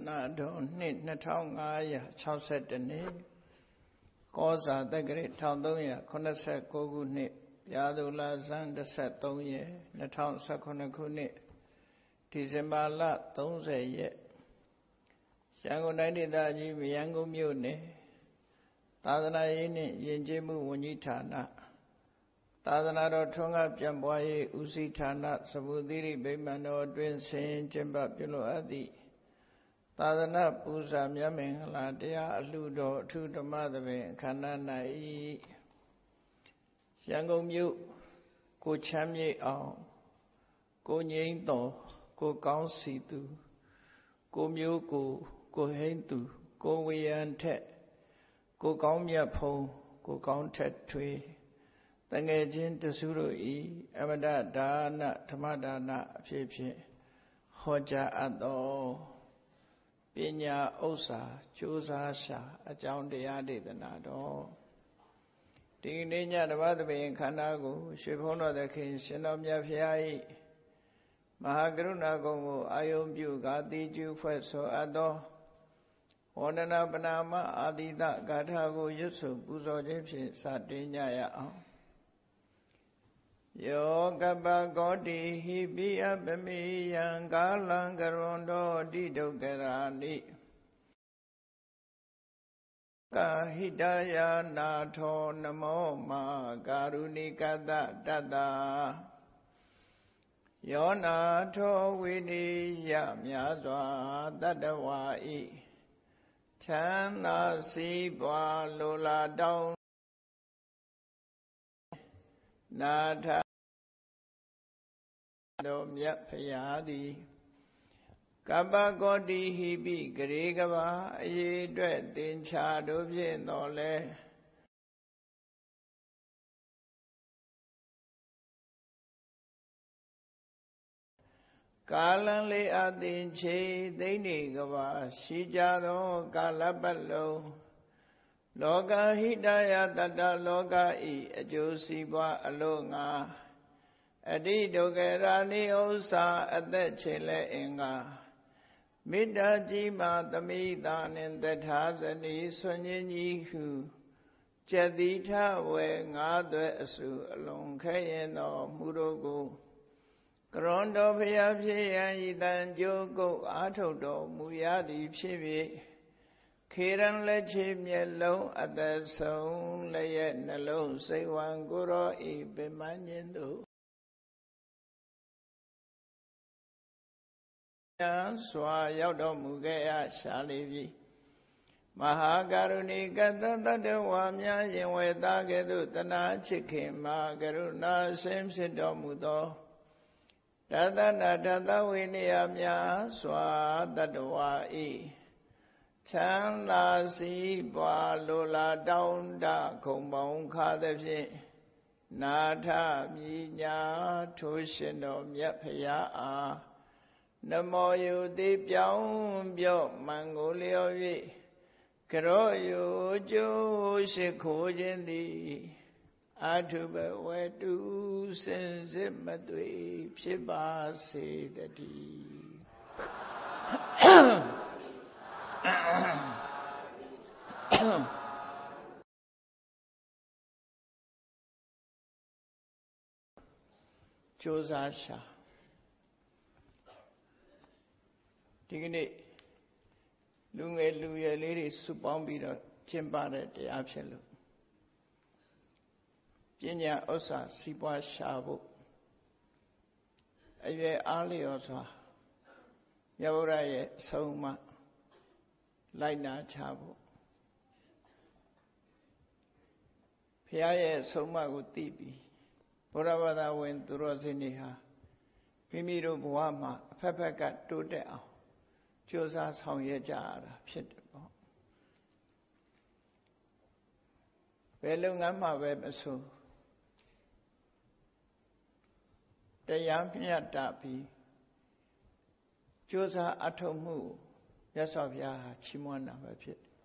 နာတော်နှစ်2560နှစ်ကောဇာတက္ကရာ1389ခုနှစ်ရာသူလဆန်း13ရက်2019ခုနှစ်ဒီဇင်ဘာလ30ရက်ရန်ကုန်တိုင်းဒေသကြီးမရမ်းကုန်းမြို့နယ်သာသနာရေးနှင့်ယဉ်ကျေးမှုဝန်ကြီးဌာနသာသနာတော်ထွန်းကားပြန်ပွားရေးဦးစီးဌာနစဗုသီရိဗိမာန်တော်အတွင်းဆင်ကျင်းပပြုလုပ်အပ်သည့်သာသနာပူဇာမြတ်မင်္ဂလာတရားအလှတော်အထူးဓမ္မသဘင်အခမ်းအနား၌ရန်ကုန်မြို့ကိုချမ်းမြေ့အောင်ကိုငိမ့်တော်ကိုကောင်းစီသူကိုမျိုးကိုဟိမ့်သူကိုဝေယံထက်ကိုကောင်းမြတ်ဖုံးကိုကောင်းထက်ထွေတငယ်ချင်းတစုတို့ဤအမတဒါနဓမ္မဒါနအဖြစ်ဖြင့်ဟောကြားအပ်သောပညာဥစ္စာကြိုးစားရှာအကြောင်းတရားဒေသနာတော်ဒီနေ့ညဓမ္မသဘင်ခန္ဓာကိုရွှေဘုန်းတော်သခင်ရှင်တော်မြတ်ဖရာ၏မဟာကရုဏာကုံကိုအာယုံပြုကာတိကျူဖွဲ့ဆိုအပ်သောဝန္ဒနာပနာမအာတိတဂါထာကိုရွတ်ဆိုပူဇော်ခြင်းဖြင့်စတင်ကြရအောင်ယောကပ္ပကောတိဟိပိအပမိယံကာလံကရွန်တောတိဒုက္ခရာနိကာဟိတယာနာထောနမောမာကာရုဏိကတတတ္တာယောနာထောဝိနိယမြာစွာတတ္တဝါဤချမ်းသာစီးပွားလိုလားတောင်းနာထတော်မြတ်ဖရာသည်ကပ္ပကောတိဟိပိဂရေကဘာအရေးအတွက်သင်္ချာတို့ဖြင့်တော်လဲကာလံလေးအသင်ချေသိမ့်နေကဘာရှိကြသောကာလပတ်လုံးလောကဟိတယတတ္တလောကဤအကျိုးစီးပွားအလို့ငါအတိဒုက္ခရာနိဥ္စာအသက်ချေလဲအင်္ဂါမေတ္တာကြီးမှသမိတာနှင့်တထာဇနီဆွညင်းကြီးဟုကျက်တိထဝေငါးသွဲအစုအလုံးခဲရင်တော်မူတို့ကိုကရွန်တော်ဖရာဖြစ်ရန်ဤတန်ကြိုးကုတ်အားထုတ်တော်မူရသည်ဖြစ်၍ခေရန်လက်ချေမျက်လုံးအသက်ဆုံးလည်းရဲ့နှလုံးစိတ်ဝံကိုရောဤပင်မညင်းတို့စွာရောက်တော်မူခဲ့ရရှာလေပြီမဟာကရုဏီကတတတ္တဝါများရင်ဝေသားကဲ့သို့တနာချစ်ခင်မှာကရုဏာဆင်းဖြစ်တော်မူသောတသနာတသဝိနည်းများစွာတတ္တဝါဤချမ်းသာစီးပွားလိုလားတောင်းတခုံပေါင်းခါသဖြင့်နာထမြညာထိုးရှင်တော်မြတ်ဖရာအားနမောယုတိပြောင်းပြော့မှန်ကိုလျော်၍ကရောယုကျိုးရှိခိုးခြင်းသည်အထုဘဝတုစင်စစ်မသွေဖြစ်ပါစေတည်းကြိုးစားရှာဒီကနေ့လူငယ်လူရွယ်လေးတွေစုပေါင်းပြီးတော့ကျင့်ပတဲ့တရားဖြစ်လို့ပညာဥစ္စာစီးပွားရှာဖို့အရွယ်အားလျော်စွာမြတ်ဗုဒ္ဓရဲ့အဆုံးအမလိုက်နာချဖို့ဘုရားရဲ့အဆုံးအမကိုသိပြီးဘုရားဘာသာဝင်သူတော်စင်တွေဟာမိမိတို့ဘဝမှာအဖက်ဖက်ကတိုးတက်အောင်ကြိုးစားဆောင်ရွက်ကြရတာဖြစ်တယ်ပေါ့ဘယ်လုပ်ငန်းမှာပဲမဆိုတရားမြတ်တာပြီးကြိုးစားအထောက်မှုမြတ်စွာဘုရားဟာချီးမွမ်းတာပဲဖြစ်တယ်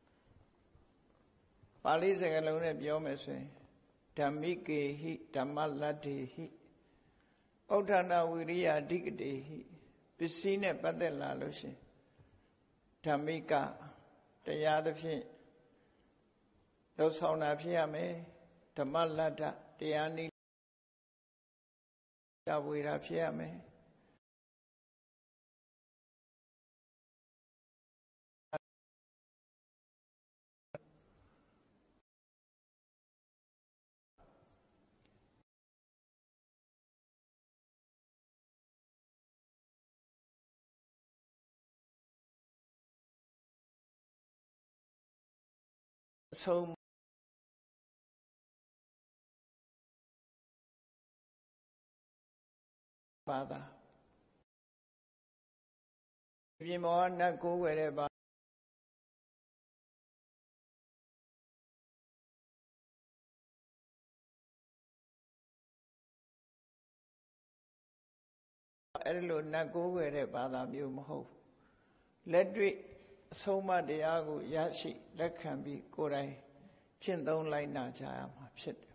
ပါဠိစကားလုံးနဲ့ပြောမယ်ဆိုရင်ဓမ္မိကေဟိဓမ္မလတ္တိဟိဩဋ္ဌနာဝိရိယအဓိကတိဟိပစ္စည်းနဲ့ပတ်သက်လာလို့ရှင်ဓမ္မိကတရားသဖြင့်လှုပ်ဆောင်တာဖြစ်ရမယ်ဓမ္မလတ္ထတရားနည်းတဝေတာဖြစ်ရမယ်အဆုံးပါတာပြင်မောနတ်ကိုးွယ်တဲ့ပါအဲ့လိုနတ်ကိုးွယ်တဲ့ဘာသာမျိုးမဟုတ်လက်တွေ့အဆုံးအမတရားကိုရရှိလက်ခံပြီးကိုယ်တိုင်ကျင့်သုံးလိုက်နာကြရမှာဖြစ်တယ်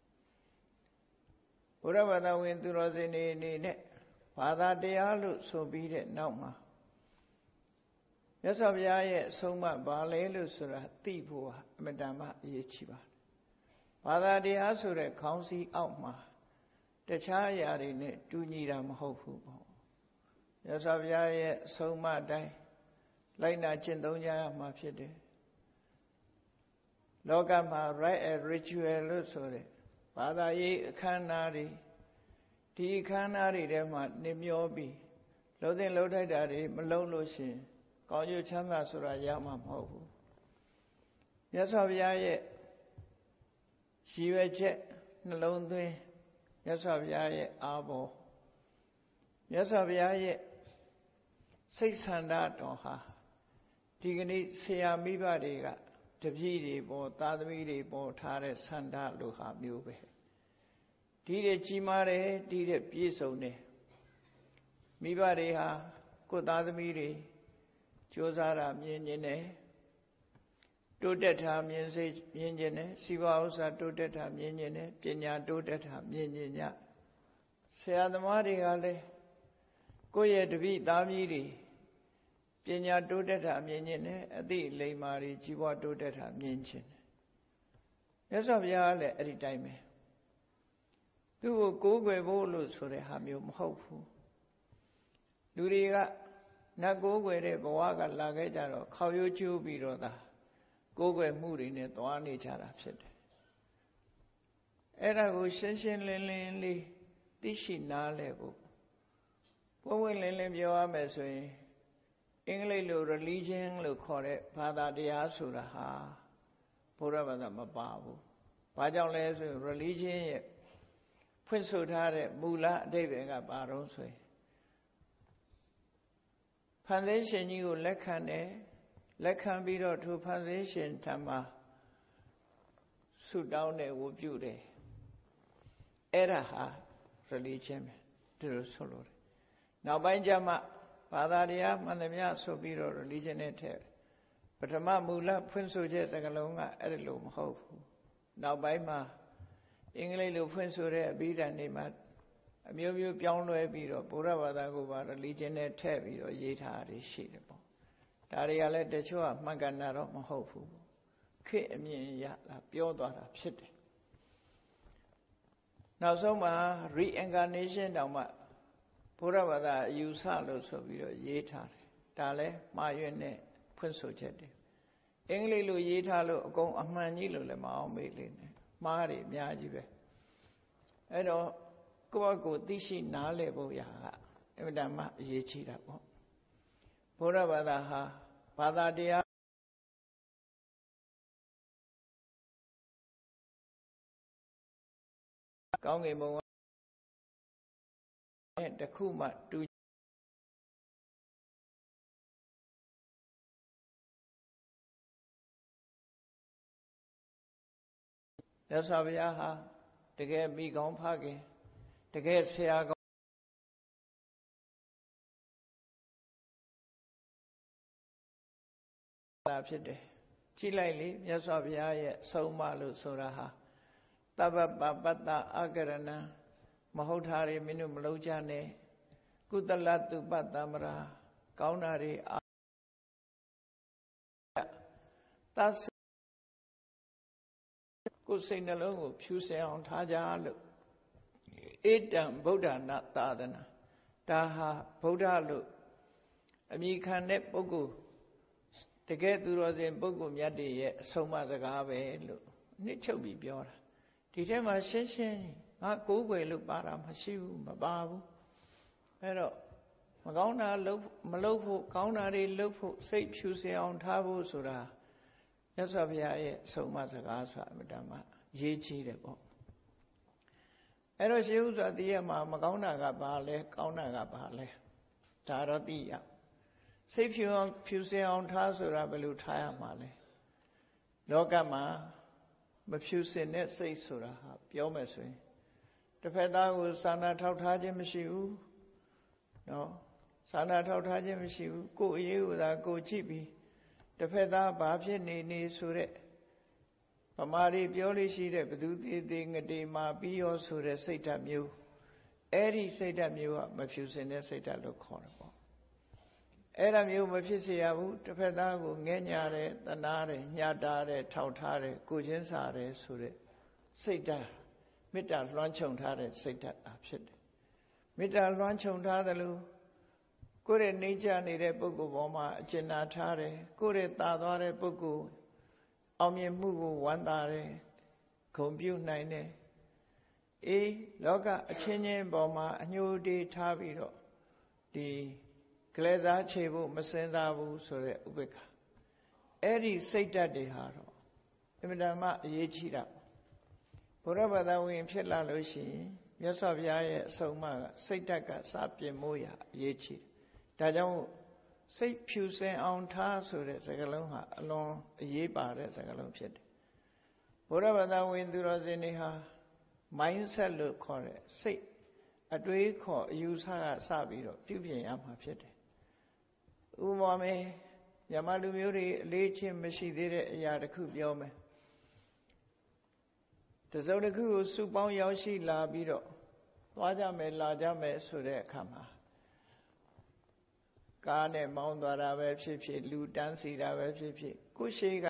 ဘုရားဘာသာဝင်သူတော်စင်တွေအနေနဲ့ဘာသာတရားလို့ဆိုပြီးတဲ့နောက်မှာမြတ်စွာဘုရားရဲ့အဆုံးအမဘာလဲလို့ဆိုတာသိဖို့ဟာအမတန်မှအရေးကြီးပါတယ်ဘာသာတရားဆိုတဲ့ခေါင်းစည်းအောက်မှာတခြားအရာတွေနဲ့တူညီတာမဟုတ်ဘူးပေါ့မြတ်စွာဘုရားရဲ့အဆုံးအမအတိုင်းလိုက်နာကျင့်သုံးကြရမှာဖြစ်တယ်လောကမှာ right and ritual လို့ဆိုတဲ့ဘာသာရေးအခမ်းအနားတွေဒီအခမ်းအနားတွေထဲမှာနှမျောပြီးလှုပ်တဲ့လှုပ်ထိုက်တာတွေမလုံးလို့ရှိရင်ကောင်းကျိုးချမ်းသာဆိုတာရမှာမဟုတ်ဘူးမြတ်စွာဘုရားရဲ့ရည်ရွယ်ချက်နှလုံးသွင်းမြတ်စွာဘုရားရဲ့အာဘော်မြတ်စွာဘုရားရဲ့စိတ်ဆန္ဒတော်ဟာဒီကနေ့ဆရာမိဘတွေကတပည့်တွေပေါ်သားသမီးတွေပေါ်ထားတဲ့ဆန္ဒလိုဟာမျိုးပဲဒီတဲ့ကြီးမားတယ်ဒီတဲ့ပြည့်စုံတယ်မိဘတွေဟာကိုယ်သားသမီးတွေကြိုးစားတာမြင်ကျင်တယ်တိုးတက်တာမြင်စေမြင်ကျင်တယ်စီးပွားဥစ္စာတိုးတက်တာမြင်ကျင်တယ်ပညာတိုးတက်တာမြင်ကျင်ကြဆရာသမားတွေကလည်းကိုယ့်ရဲ့တပည့်သားသမီးတွေပညာတိုးတက်တာမြင်ကျင်တယ်အသိလိမ္မာတွေကြီးပွားတိုးတက်တာမြင်ကျင်တယ်မြတ်စွာဘုရားကလည်းအဲ့ဒီတိုင်းပဲသူ့ကိုကိုးကွယ်ဖို့လို့ဆိုတဲ့ဟာမျိုးမဟုတ်ဘူးလူတွေကနတ်ကိုးကွယ်တဲ့ဘဝကလာခဲ့ကြတော့ခေါရိုးကျိုးပြီးတော့သာကိုးကွယ်မှုတွေနဲ့သွားနေကြတာဖြစ်တယ်အဲ့ဒါကိုရှင်းရှင်းလင်းလင်းလေးသိရှိနားလည်ဖို့ပွင့်ပွင့်လင်းလင်းပြောရမယ်ဆိုရင်အင်္ဂလိပ်လို religion လို့ခေါ်တဲ့ဘာသာတရားဆိုတာဟာဘုရားဘာသာမပါဘူး။ဘာကြောင့်လဲဆိုရင် religion ရဲ့ဖွင့်ဆိုထားတဲ့မူလအဓိပ္ပာယ်ကဘာတော့ဆိုရင်ဖန်ဆင်းရှင်ကြီးကိုလက်ခံတယ်လက်ခံပြီးတော့ထိုဖန်ဆင်းရှင်ထံမှာဆုတောင်းတယ်ဝတ်ပြုတယ်အဲ့ဒါဟာ religion ပဲဒီလိုဆိုလို့တယ်နောက်ပိုင်းကျမှဘာသာတရားမှန်သမျှဆိုပြီးတော့ religion နဲ့ထည့်ပထမမူလဖွင့်ဆိုချက်စကားလုံးကအဲ့ဒါလိုမဟုတ်ဘူးနောက်ပိုင်းမှာအင်္ဂလိပ်လိုဖွင့်ဆိုတဲ့အဘိဓမ္မာတွေမှာအမျိုးမျိုးပြောင်းလဲပြီးတော့ဗုဒ္ဓဘာသာကိုပါ religion နဲ့ထည့်ပြီးတော့ရေးထားတာရှိတယ်ပေါ့ဒါတွေကလည်းတချို့ကမှန်ကန်တာတော့မဟုတ်ဘူးခေတ်အမြင်ရတာပြောသွားတာဖြစ်တယ်နောက်ဆုံးမှာ reincarnation တောင်မှဘုရားဘာသာအယူဆလို့ဆိုပြီးတော့ရေးထားတယ်ဒါလည်းမှားယွင်းတဲ့ဖွင့်ဆိုချက်တွေအင်္ဂလိပ်လိုရေးထားလို့အကုန်အမှန်ကြီးလို့လည်းမအောင်မေ့လေနဲ့မှားတယ်အများကြီးပဲအဲ့တော့ကိုယ့်အကိုသိရှိနားလည်ဖို့ရာကအင်မတန်မှအရေးကြီးတာပေါ့ဘုရားဘာသာဟာဘာသာတရားကောင်းကင်ဘုံနဲ့တခုမှတူမြတ်စွာဘုရားဟာတကယ်မိကောင်းဖခင်တကယ်ဆရာကောင်းတာဖြစ်တယ်ကြည့်လိုက်လေမြတ်စွာဘုရားရဲ့အဆုံးအမလို့ဆိုတာဟာတပ္ပပပတ္တအကရဏံမဟုတ်တာတွေမင်းတို့မလုပ်ကြနဲ့ကုသလတုပတ္တမရာကောင်းတာတွေ taကိုယ်စိတ်နှလုံးကိုဖြူစင်အောင်ထားကြလို့ဧတံဗုဒ္ဓနာသာသနာဒါဟာဗုဒ္ဓလို့အမိခံတဲ့ပုဂ္ဂိုလ်တကယ်သူတော်စင်ပုဂ္ဂိုလ်မြတ်တွေရဲ့အဆုံးအမစကားပဲလို့နှစ်ချုပ်ပြီးပြောတာဒီထဲမှာရှင်းရှင်းငါကိုးကွယ်လို့ပါတာမရှိဘူးမပါဘူးအဲ့တော့မကောင်းတာမလုပ်ဖို့ကောင်းတာတွေလုပ်ဖို့စိတ်ဖြူစင်အောင်ထားဖို့ဆိုတာမြတ်စွာဘုရားရဲ့အဆုံးအမစကားဆိုတာအမှန်တမ်းရေးကြီးတယ်ပေါ့အဲ့တော့ရှေးဥစွာသိရမှာမကောင်းတာကဘာလဲကောင်းတာကဘာလဲဒါတော့သိရစိတ်ဖြူစင်အောင်ထားဆိုတာဘယ်လိုထားရမှာလဲလောကမှာမဖြူစင်တဲ့စိတ်ဆိုတာဟာပြောမယ်ဆိုရင်တစ်ဖက်သားကိုစာနာထောက်ထားခြင်းမရှိဘူးနော်စာနာထောက်ထားခြင်းမရှိဘူးကိုယ်အရေးကိုသာကိုကြည့်ပြီးတစ်ဖက်သားဘာဖြစ်နေဆိုတဲ့ဗမာတွေပြောလို့ရှိတဲ့ဘသူသေးငတေမာပြီးရောဆိုတဲ့စိတ်ဓာတ်မျိုးအဲ့ဒီစိတ်ဓာတ်မျိုးကမဖြူစင်တဲ့စိတ်ဓာတ်လို့ခေါ်တယ်ပေါ့အဲ့ဒါမျိုးမဖြစ်စေရဘူးတစ်ဖက်သားကိုငဲ့ညာတယ်တနာတယ်ညှတာတယ်ထောက်ထားတယ်ကိုချင်းစာတယ်ဆိုတဲ့စိတ်ဓာတ်မေတ္တာလွှမ်းခြုံထားတဲ့စိတ်ဓာတ်သာဖြစ်တယ်မေတ္တာလွှမ်းခြုံထားသလိုကိုယ့်ရဲ့နှိမ့်ချနေတဲ့ပုဂ္ဂိုလ်ပေါ်မှာအကျဉ်းနာထားတယ်ကိုယ့်ရဲ့တာသွားတဲ့ပုဂ္ဂိုလ်အောင်မြင်မှုကိုဝမ်းသာတယ်ဂုဏ်ပြုနိုင်တယ်အေးလောကအချင်းချင်းပေါ်မှာအညှို့တေးထားပြီးတော့ဒီကလေးစားချေဖို့မစင်စားဘူးဆိုတဲ့ဥပေက္ခအဲ့ဒီစိတ်ဓာတ်တွေဟာတော့အမြဲတမ်းအရေးကြီးတာဘုရားဘာသာဝင်ဖြစ်လာလို့ရှိရင်မြတ်စွာဘုရားရဲ့အဆုံးအမကစိတ်ဓာတ်ကစပြင်မိုးရအရေးကြီးတယ်ဒါကြောင့်စိတ်ဖြူစင်အောင်ထားဆိုတဲ့စကားလုံးဟာအလွန်အရေးပါတဲ့စကားလုံးဖြစ်တယ်ဘုရားဘာသာဝင်သူတော်စင်တွေဟာ mindset လို့ခေါ်တဲ့စိတ်အတွေးခေါ်အယူဆကစပြီးတော့ပြုပြင်ရမှာဖြစ်တယ်ဥပမာမယ်မြန်မာလူမျိုးတွေအလေးချင်းမရှိသေးတဲ့အရာတစ်ခုပြောမယ်တစုံတစ်ခုကိုစုပေါင်းရောက်ရှိလာပြီးတော့သွားကြမယ်လာကြမယ်ဆိုတဲ့အခါမှာကားနဲ့မောင်းသွားတာပဲဖြစ်ဖြစ်လူတန်းစီတာပဲဖြစ်ဖြစ်ကိုရှိက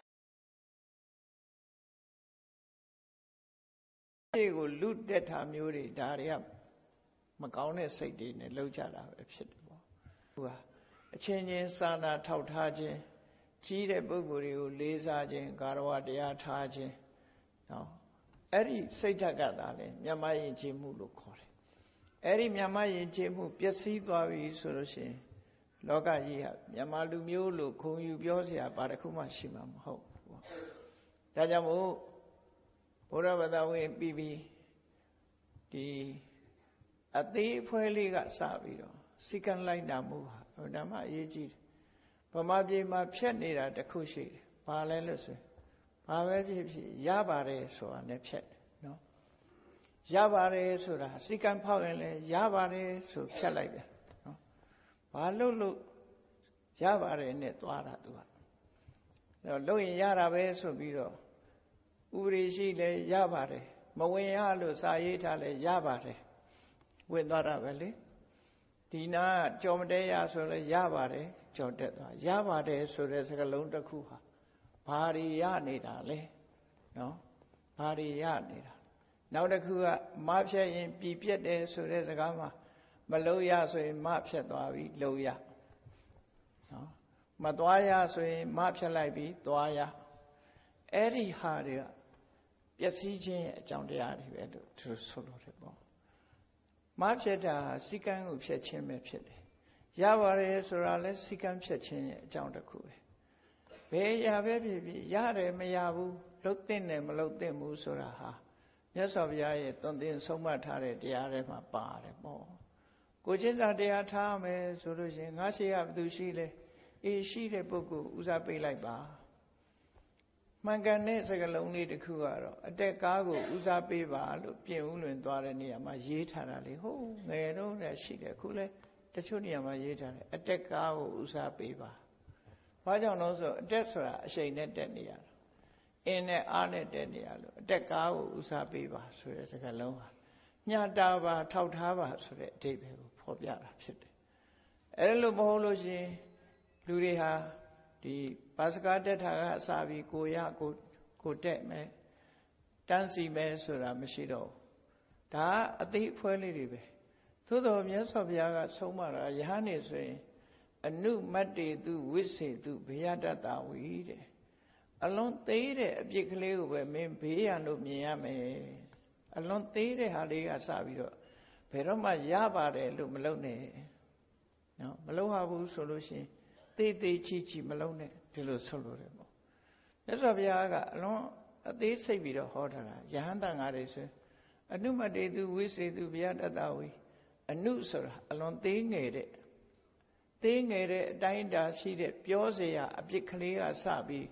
ရှေ့ကိုလူတက်တာမျိုးတွေဒါတွေကမကောင်းတဲ့စိတ်တွေနဲ့လှုပ်ကြတာပဲဖြစ်တယ်ပေါ့သူကအချင်းချင်းစာနာထောက်ထားခြင်းကြီးတဲ့ပုဂ္ဂိုလ်တွေကိုလေးစားခြင်းကာရဝတရားထားခြင်းနော်အဲ့ဒီစိတ်ဓာတ်ကသာလေမြတ်မယဉ်ကျေးမှုလို့ခေါ်တယ်အဲ့ဒီမြတ်မယဉ်ကျေးမှုပျက်စီးသွားပြီဆိုလို့ရှိရင်လောကကြီးကမြန်မာလူမျိုးလို့ခုံယူပြောเสียဘာတစ်ခုမှရှိမှာမဟုတ်ဘူးပေါ့ဒါကြောင့်မို့ဘုရားဘာသာဝင်ပြီးဒီအသေးအဖွဲလေးကစပြီးတော့စိကံလိုက်တာမှုဟာဓမ္မအရေးကြီးတယ်ဗမာပြည်မှာဖြတ်နေတာတစ်ခုရှိတယ်ဘာလဲလို့ဆိုဘာပဲဖြစ်ဖြစ်ရပါတယ်ဆိုတာနဲ့ဖြတ်တယ်နော်ရပါတယ်ဆိုတာစိကံဖောက်ရင်လည်းရပါတယ်ဆိုဖြတ်လိုက်ပြန်နော်ဘာလို့ရပါတယ်နဲ့သွားတာသူကအဲ့တော့လို့ရင်ရတာပဲဆိုပြီးတော့ဥပရိရှိလည်းရပါတယ်မဝင်ရလို့စာရေးထားလည်းရပါတယ်ဝင်သွားတာပဲလေဒီနာကြော်မတဲရဆိုလည်းရပါတယ်ကြော်တက်သွားရပါတယ်ဆိုတဲ့စကားလုံးတစ်ခုဟာဘာတွေရနေတာလဲနော်ဘာတွေရနေတာနောက်တစ်ခုကမဖြတ်ရင်ပြည်ပြက်တယ်ဆိုတဲ့စကားမှာမလုံးရဆိုရင်မဖြတ်သွားပြီလုံးရနော်မသွားရဆိုရင်မဖြတ်လိုက်ပြီးသွားရအဲ့ဒီဟာတွေကပျက်စီးခြင်းရဲ့အကြောင်းတရားတွေပဲလို့သူဆိုလို့တယ်ပေါ့မဖြတ်တာစိကံကိုဖြတ်ခြင်းပဲဖြစ်တယ်ရပါတယ်ဆိုတာလဲစိကံဖြတ်ခြင်းရဲ့အကြောင်းတစ်ခုပဲဘယ်ရပဲဖြစ်ဖြစ်ရတယ်မရဘူးလှုပ်တဲ့နဲ့မလှုပ်တဲ့ဘူးဆိုတာဟာမြတ်စွာဘုရားရဲ့သွန်သင်ဆုံးမထားတဲ့တရားတွေမှာပါတယ်ပေါ့ကိုချင်းစာတရားထားမယ်ဆိုလို့ရှိရင်ငါရှိကဘယ်သူရှိလဲအေးရှိတဲ့ပုဂ္ဂိုလ်ဦးစားပေးလိုက်ပါမှန်ကန်တဲ့စကားလုံးလေးတစ်ခုကတော့အတက်ကားကိုဦးစားပေးပါလို့ပြင်ဦးလွင်သွားတဲ့နေရာမှာရေးထားတာလေဟုတ်ငယ်တော့လည်းရှိတယ်အခုလဲတချို့နေရာမှာရေးထားတယ်အတက်ကားကိုဦးစားပေးပါဘာကြောင့်လဲဆိုအတက်ဆိုတာအရှိန်နဲ့တက်နေရတာအင်းနဲ့အားနဲ့တက်နေရလို့အတက်ကားကိုဦးစားပေးပါဆိုတဲ့စကားလုံးဟာညှတာပါထောက်ထားပါဆိုတဲ့အဓိပ္ပာယ်ကိုဖော်ပြတာဖြစ်တယ်အဲလိုမဟုတ်လို့ရှိရင်လူတွေဟာဒီပါစကာတက်တာကစပြီးကိုတက်မယ်တန်းစီမယ်ဆိုတာမရှိတော့ဒါအသိအဖွဲလေးတွေပဲသို့တော်မြတ်စွာဘုရားကဆုံးမတာယဟန်နေဆိုရင်အနုမတ္တေတုဝိစေတုဘေယတတဝီတဲ့အလွန်သေးတဲ့အပြစ်ကလေးကိုပဲမင်းဘေးရန်လို့မြင်ရမယ်အလွန်သေးတဲ့ဟာလေးကစပြီးတော့ဘယ်တော့မှရပါတယ်လို့မလုပ်နဲ့နော်မလုပ်ရဘူးဆိုလို့ရှိရင်သေးချီမလုပ်နဲ့ဒီလိုဆိုလို့တယ်ပေါ့မြတ်စွာဘုရားကအလွန်အသေးစိတ်ပြီးတော့ဟောထားတာယဟန်တန်ဃာတွေဆိုအနုမတ္တေတုဝိစေတုဘေယတတဝီအနုဆိုတာအလွန်သေးငယ်တဲ့အတိုင်းအတာရှိတဲ့ပြောเสียအပြစ်ကလေးကစပြီး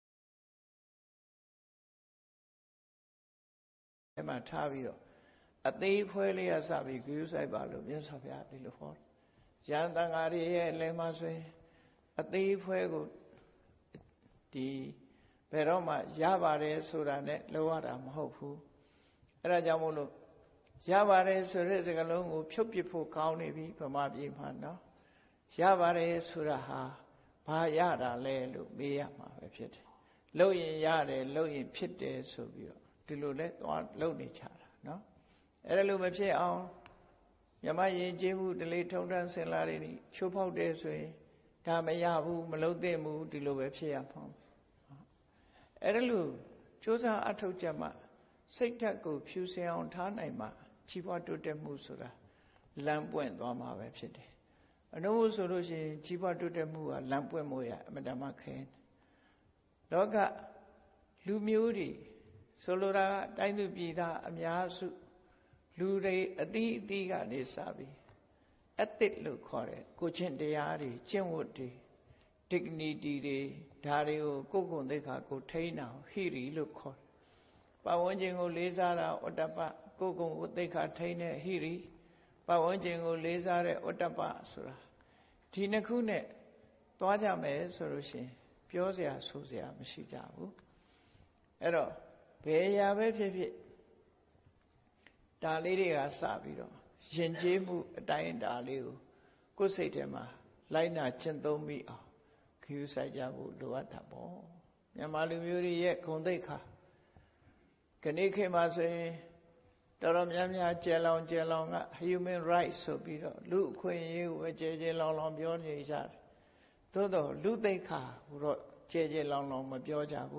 အဲ့မှာထားပြီးတော့အသေးဖွဲလေးကစပြီးဂရုစိုက်ပါလို့မြတ်စွာဘုရားဒီလိုဟောရဟန်းတန်ဃာတွေရဲ့အလယ်မှာဆိုရင်အသေးဖွဲကိုဒီဘယ်တော့မှရပါတယ်ဆိုတာနဲ့လောက်ရတာမဟုတ်ဘူးအဲ့ဒါကြောင့်မို့လို့ရပါတယ်ဆိုတဲ့စကားလုံးကိုဖြုတ်ပစ်ဖို့ကောင်းနေပြီဗမာပြည်မှာနော်ရပါတယ်ဆိုတာဟာဘာရတာလဲလို့မေးရမှာပဲဖြစ်တယ်လုပ်ရင်ရတယ်လုပ်ရင်ဖြစ်တယ်ဆိုပြီးတော့ဒီလိုလဲသွားလုပ်နေကြတာနော်အဲ့ဒါလိုမဖြစ်အောင်မြမယဉ်ကျေးမှုတလေထုံတန်းစင်လာတွေချိုးဖောက်တယ်ဆိုရင်ဒါမရဘူးမလုပ်သင့်ဘူးဒီလိုပဲဖြစ်ရမှာအဲ့ဒါလိုစူးစမ်းအထောက်ကြမှစိတ်ဓာတ်ကိုဖြူစင်အောင်ထားနိုင်မှကြီးပွားတိုးတက်မှုဆိုတာလမ်းပွင့်သွားမှာပဲဖြစ်တယ်အနုဆိုလို့ရှိရင်ကြီးပွားတိုးတက်မှုကလမ်းပွင့်မှုရအမတမခဲလောကလူမျိုးတွေဆိုလိုတာကတိုင်းသူပြည်သားအများစုလူတွေအသီးကနေစပြီးအသစ်လို့ခေါ်တယ်ကိုချင်းတရားတွေကျင့်ဝတ်တွေ dignity တွေဒါတွေကိုကိုယ်သိက္ခာကိုထိန်းအောင်ဟိရိလို့ခေါ်တယ်ပတ်ဝန်းကျင်ကိုလေးစားတာဩတ္တပကိုယ်သိက္ခာထိန်းတဲ့ဟိရိပတ်ဝန်းကျင်ကိုလေးစားတဲ့ဩတ္တပဆိုတာဒီနှစ်ခုနဲ့သွားကြမယ်ဆိုလို့ရှိရင်ပြောစရာဆိုစရာမရှိကြဘူးအဲ့တော့ဘယ်ရာပဲဖြစ်ဖြစ်ဒါလေးတွေကစပြီးတော့ယဉ်ကျေးမှုအတိုင်းဒါလေးကိုယ်စိတ်ထဲမှာလိုက်နာကျင့်သုံးပြီးအောင်ခရူးဆိုင်ကြဖို့လိုအပ်တာပေါ့မြန်မာလူမျိုးတွေရဲ့ဂုဏ်သိက္ခာခဏခေတ်မှာဆိုရင်တော်တော်များများကျယ်လောင်က human rights ဆိုပြီးတော့လူအခွင့်အရေးကိုပဲကျယ်လောင်ပြောနေကြတယ်သို့တော့လူသိက္ခာကိုတော့ကျယ်လောင်မပြောကြဘူး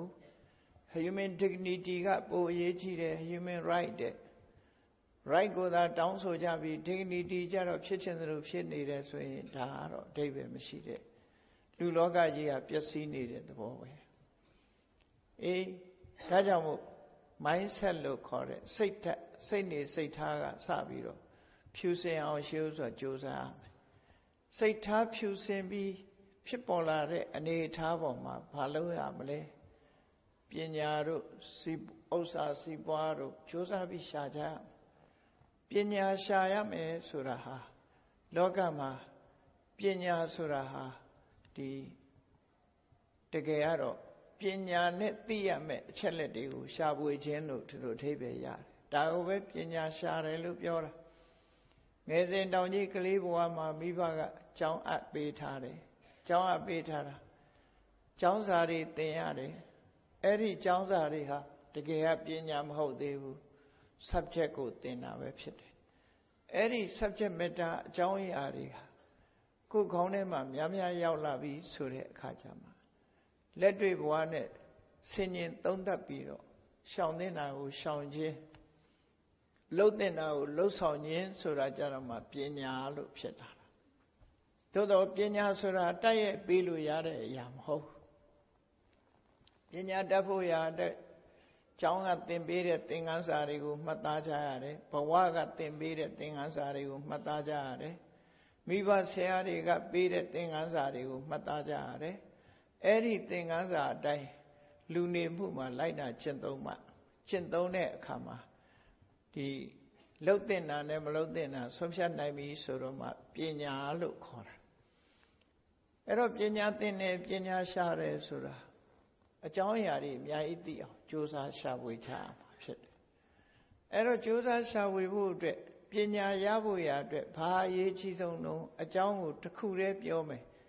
human dignity ကပိုအရေးကြီးတယ် human right တဲ့ right ကိုသာတောင်းဆိုကြပြီး dignity ကြတော့ဖြစ်ချင်သလိုဖြစ်နေတယ်ဆိုရင်ဒါကတော့အဓိပ္ပာယ်မရှိတဲ့လူလောကကြီးကပျက်စီးနေတဲ့သဘောပဲအေးဒါကြောင့်မို့ mindset လို့ခေါ်တဲ့စိတ်ထားကစပြီးတော့ဖြူစင်အောင်ရှေးဥစွာကြိုးစားရမယ်စိတ်ထားဖြူစင်ပြီးဖြစ်ပေါ်လာတဲ့အနေအထားပေါ်မှာဘာလုပ်ရမလဲပညာတို့ဥစ္စာစီးပွားတို့ကြိုးစားပြီးရှာကြပညာရှာရမယ်ဆိုတာဟာလောကမှာပညာဆိုတာဟာဒီတကယ်ကတော့ပညာနဲ့သိရမယ်အချက်လက်တွေကိုရှာဖွေခြင်းလို့ဒီလိုအဓိပ္ပာယ်ရတယ်ဒါကိုပဲပညာရှာတယ်လို့ပြောတာငယ်စဉ်တောင်ကြီးကလေးဘဝမှာမိဘကကျောင်းအပ်ပေးထားတယ်ကျောင်းအပ်ပေးထားတာကျောင်းစာတွေသင်ရတယ်အဲ့ဒီကျောင်းစာတွေဟာတကယ်ကပညာမဟုတ်သေးဘူး subject ကိုသင်တာပဲဖြစ်တယ်အဲ့ဒီ subject matter အကြောင်းအရာတွေဟာကိုယ်ခေါင်းထဲမှာများရောက်လာပြီဆိုတဲ့အခါကျမှလက်တွေ့ဘဝနဲ့ဆင်ញင်သုံးသပ်ပြီးတော့ရှောင်တဲ့နာကိုရှောင်ခြင်းလှုပ်တဲ့နာကိုလှုပ်ဆောင်ခြင်းဆိုတာကြတော့မှပညာလို့ဖြစ်လာတာသို့တော့ပညာဆိုတာတိုက်ရိုက်ပေးလို့ရတဲ့အရာမဟုတ်ပညာတတ်ဖို့ရတဲ့ကျောင်းကသင်ပေးတဲ့သင်ခန်းစာတွေကိုမှတ်သားကြရတယ်ဘဝကသင်ပေးတဲ့သင်ခန်းစာတွေကိုမှတ်သားကြရတယ်မိဘဆရာတွေကပေးတဲ့သင်ခန်းစာတွေကိုမှတ်သားကြရတယ်အဲ့ဒီသင်ခန်းစာအတိုင်းလူနေမှုမှာလိုက်နာကျင့်သုံးမှကျင့်သုံးတဲ့အခါမှာဒီလှုပ်တဲ့နာနဲ့မလှုပ်တဲ့နာဆွဖြတ်နိုင်ပြီဆိုတော့မှပညာလို့ခေါ်တာအဲ့တော့ပညာသင်တယ်ပညာရှာတယ်ဆိုတာအကြောင်းအရာတွေအများကြီးသိအောင်ကြိုးစားရှာဖွေကြရမှာဖြစ်တယ်အဲ့တော့ကြိုးစားရှာဖွေဖို့အတွက်ပညာရဖို့ရအတွက်ဘာအရေးကြီးဆုံးတော့အကြောင်းကိုတစ်ခုတည်းပြောမယ်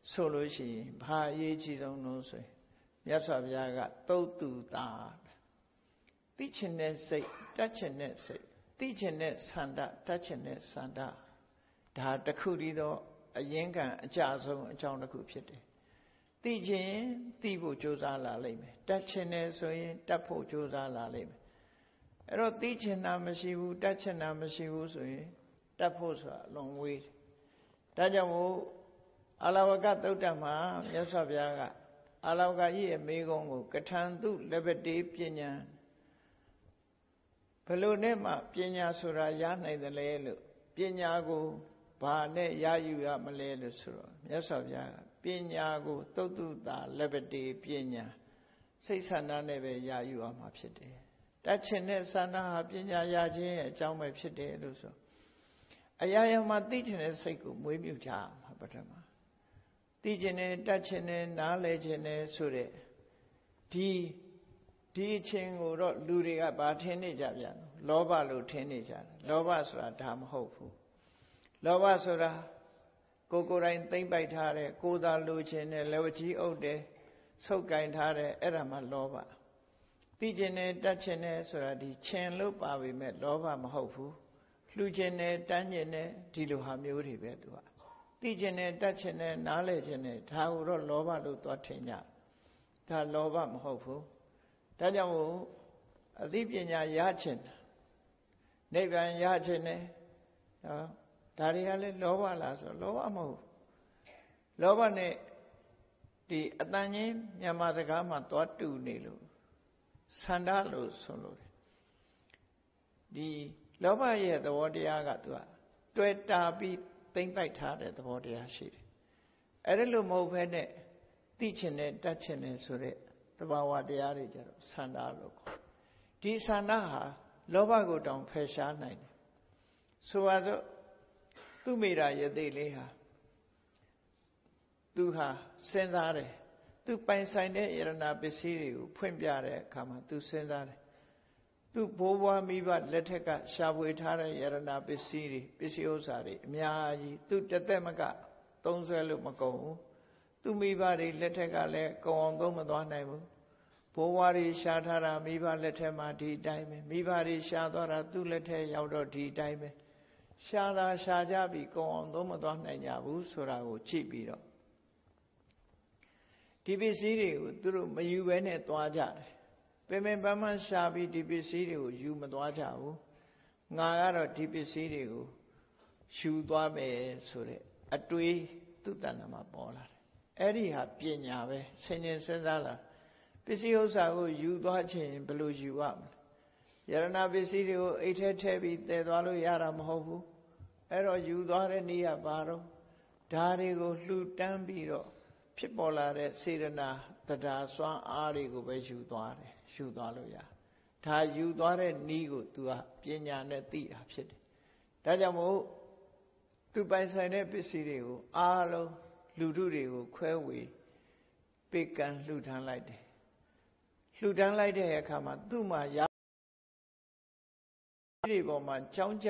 ဆိုလို့ရှိရင်ဘာအရေးကြီးဆုံးလို့ဆိုရင်မြတ်စွာဘုရားကသုတ်တုတာသိချင်တဲ့စိတ်တတ်ချင်တဲ့စိတ်သိချင်တဲ့ဆန္ဒတတ်ချင်တဲ့ဆန္ဒဒါတစ်ခုတည်းသောအရင်ကံအကြဆုံးအကြောင်းတစ်ခုဖြစ်တယ်သိချင်သိဖို့ကြိုးစားလာလိမ့်မယ်တတ်ချင်တယ်ဆိုရင်တတ်ဖို့ကြိုးစားလာလိမ့်မယ်အဲ့တော့သိချင်တာမရှိဘူးတတ်ချင်တာမရှိဘူးဆိုရင်တတ်ဖို့ဆိုတာအလွန်ဝေးတယ်ဒါကြောင့်မို့အာလဝကသုတ်တံမှာမြတ်စွာဘုရားကအာလဝကကြီးရဲ့မိဂုံးကိုကထံသူလဘတိပညာဘယ်လိုနဲ့မှပညာဆိုတာရနိုင်တယ်လဲလို့ပညာကိုဘာနဲ့ရယူရမလဲလို့ဆိုတော့မြတ်စွာဘုရားကပညာကိုသုတ်တုတာလဘတိပညာစိတ်ဆန္ဒနဲ့ပဲရယူရမှာဖြစ်တယ်တတ်ချင်တဲ့ဆန္ဒဟာပညာရခြင်းရဲ့အကြောင်းပဲဖြစ်တယ်လို့ဆိုအရာရာမှာသိချင်တဲ့စိတ်ကိုမွေးမြူကြမှာပထမသိချင်တယ်တတ်ချင်တယ်နားလည်ချင်တယ်ဆိုတဲ့ဒီအချင်းကိုတော့လူတွေကဘာထင်နေကြပြန်လောဘလို့ထင်နေကြတယ်လောဘဆိုတာဒါမဟုတ်ဘူးလောဘဆိုတာကိုယ်တိုင်သိမ့်ပိုက်ထားတဲ့ကိုယ်သာလိုချင်တဲ့လက်ဝကြီးအုပ်တယ်ဆုပ်ကင်ထားတဲ့အဲ့ဒါမှလောဘသိချင်တယ်တတ်ချင်တယ်ဆိုတာဒီချင်လို့ပါပေမဲ့လောဘမဟုတ်ဘူးလှူချင်တယ်တန်းချင်တယ်ဒီလိုဟာမျိုးတွေပဲသူကသိချင်တယ်တတ်ချင်တယ်နားလည်ချင်တယ်ဒါကိုတော့လောဘလို့သွားထင်ကြဒါလောဘမဟုတ်ဘူးဒါကြောင့်မို့အသိပညာရချင်တယ်နိဗ္ဗာန်ရချင်တယ်နော်ဒါတွေကလည်းလောဘလားဆိုလောဘမဟုတ်လောဘနဲ့ဒီအတန်ချင်းမြန်မာစကားမှာသွားတူနေလို့ဆန္ဒလို့ဆိုလို့ဒီလောဘရဲ့သဘောတရားကသူကတွေ့တာပြီးသိမ့်ပိုက်ထားတဲ့သဘောတရားရှိတယ်အဲ့ဒါလို့မဟုတ်ဘဲနဲ့သိချင်တဲ့တတ်ချင်တဲ့ဆိုတဲ့သဘာဝတရားတွေကြတော့ဆန္ဒလို့ခေါ်ဒီဆန္ဒဟာလောဘကိုတောင်ဖယ်ရှားနိုင်တယ်ဆိုပါစို့သူမိရာယသိလေးဟာသူဟာစဉ်းစားတယ်သူပိုင်ဆိုင်တဲ့ယရဏပစ္စည်းတွေကိုဖွင့်ပြတဲ့အခါမှာသူစဉ်းစားတယ်သူဘိုးဘွားမိဘလက်ထက်ကရှာဖွေထားတဲ့ယရဏပစ္စည်းတွေပစ္စည်းဥစ္စာတွေအများကြီးသူတသက်မကသုံးဆွဲလို့မကုန်ဘူးသူမိဘတွေလက်ထက်ကလည်းကုံအောင်သုံးမသွားနိုင်ဘူးဘိုးဘွားတွေရှာထားတာမိဘလက်ထက်မှာဒီအတိုင်းပဲမိဘတွေရှာသွားတာသူ့လက်ထက်ရောက်တော့ဒီအတိုင်းပဲရှာတာရှာကြပြီးကုံအောင်သုံးမသွားနိုင်ကြဘူးဆိုတာကိုကြည့်ပြီးတော့ဒီပစ္စည်းတွေကိုသူတို့မယူဘဲနဲ့သွားကြတယ်ပင်ပန်းပန်းရှာပြီးဒီပစ္စည်းတွေကိုယူမသွားကြဘူးငါကတော့ဒီပစ္စည်းတွေကိုယူသွားမယ်ဆိုတဲ့အတွေးသူ့တဏ္ဍာမှာပေါ်လာတယ်အဲ့ဒီဟာပညာပဲဆင်ခြင်စဉ်းစားလာပစ္စည်းဥစ္စာကိုယူသွားခြင်းဘယ်လိုယူရမလဲယရဏပစ္စည်းတွေကိုအိတ်ထဲထည့်ပြီးတည်သွားလို့ရတာမဟုတ်ဘူးအဲ့တော့ယူသွားတဲ့နေရာပါတော့ဓာတွေကိုလှူတန်းပြီးတော့ဖြစ်ပေါ်လာတဲ့စေရနာတရားစွမ်းအားတွေကိုပဲယူသွားတယ်ယူသွားလို့ရဒါယူသွားတဲ့နည်းကို तू ကပညာနဲ့သိတာဖြစ်တယ်ဒါကြောင့်မို့ तू ပိုင်ဆိုင်တဲ့ပစ္စည်းတွေကိုအားလုံးလူထုတွေကိုခွဲဝေပေကံလှူဒန်းလိုက်တယ်လှူဒန်းလိုက်တဲ့အခါမှာသူ့မှာရဒီပေါ်မှာကြောင်းကြ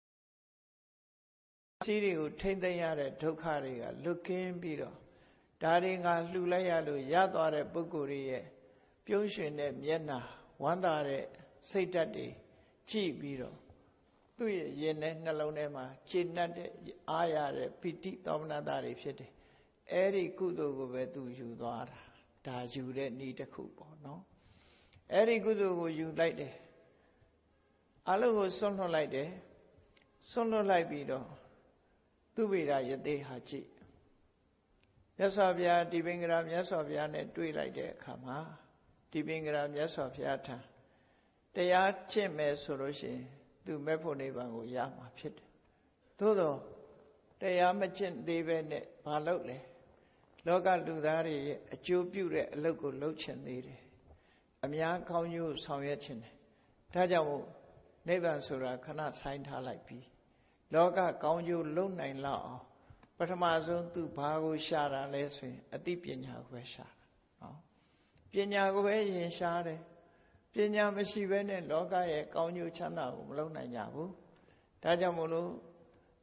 စီးတွေကိုထိမ့်သိမ်းရတဲ့ဒုက္ခတွေကလွတ်ကင်းပြီးတော့ဒါတွေငါလှူလိုက်ရလို့ရသွားတဲ့ပုဂ္ဂိုလ်ရဲ့ပြုံးရွှင်တဲ့မျက်နှာဝမ်းသာတဲ့စိတ်ဓာတ်တွေကြည့်ပြီးတော့သူ့ရဲ့ရင်ထဲနှလုံးထဲမှာကျေနပ်တဲ့အားရတဲ့ပိဋိသောမနတတွေဖြစ်တယ်အဲ့ဒီကုသိုလ်ကိုပဲသူယူသွားတာဒါယူတဲ့ဤတစ်ခုပေါ့နော်အဲ့ဒီကုသိုလ်ကိုယူလိုက်တယ်အလုံးကိုဆွန့်လွတ်လိုက်တယ်ဆွန့်လွတ်လိုက်ပြီးတော့သူဗေဒယသိဟာကြည့်မြတ်စွာဘုရားဒီပင်္ဂရာမြတ်စွာဘုရားနဲ့တွေ့လိုက်တဲ့အခါမှာဒီပင်္ဂရာမြတ်စွာဘုရားထံတရားကျင့်မယ်ဆိုလို့ရှိရင်သူမဲ့ဖို့နိဗ္ဗာန်ကိုရမှာဖြစ်တယ်သို့တော့တရားမကျင့်သေးပဲနဲ့ဘာလုပ်လဲလောကလူသားတွေရဲ့အကျိုးပြုတဲ့အလုပ်ကိုလုပ်ချင်သေးတယ်အများကောင်းကျိုးဆောင်ရွက်ချင်တယ်ဒါကြောင့်မို့နိဗ္ဗာန်ဆိုတာခဏဆိုင်ထားလိုက်ပြီးလောကကောင်းကျိုးလုပ်နိုင်လောက်အောင်ပထမဆုံးသူဘာကိုရှာတာလဲဆိုရင်အသိပညာကိုပဲရှာတာနော်ပညာကိုပဲရင်ရှာတယ်ပညာမရှိဘဲနဲ့လောကရဲ့ကောင်းကျိုးချမ်းသာကိုမလုပ်နိုင်ကြဘူးဒါကြောင့်မို့လို့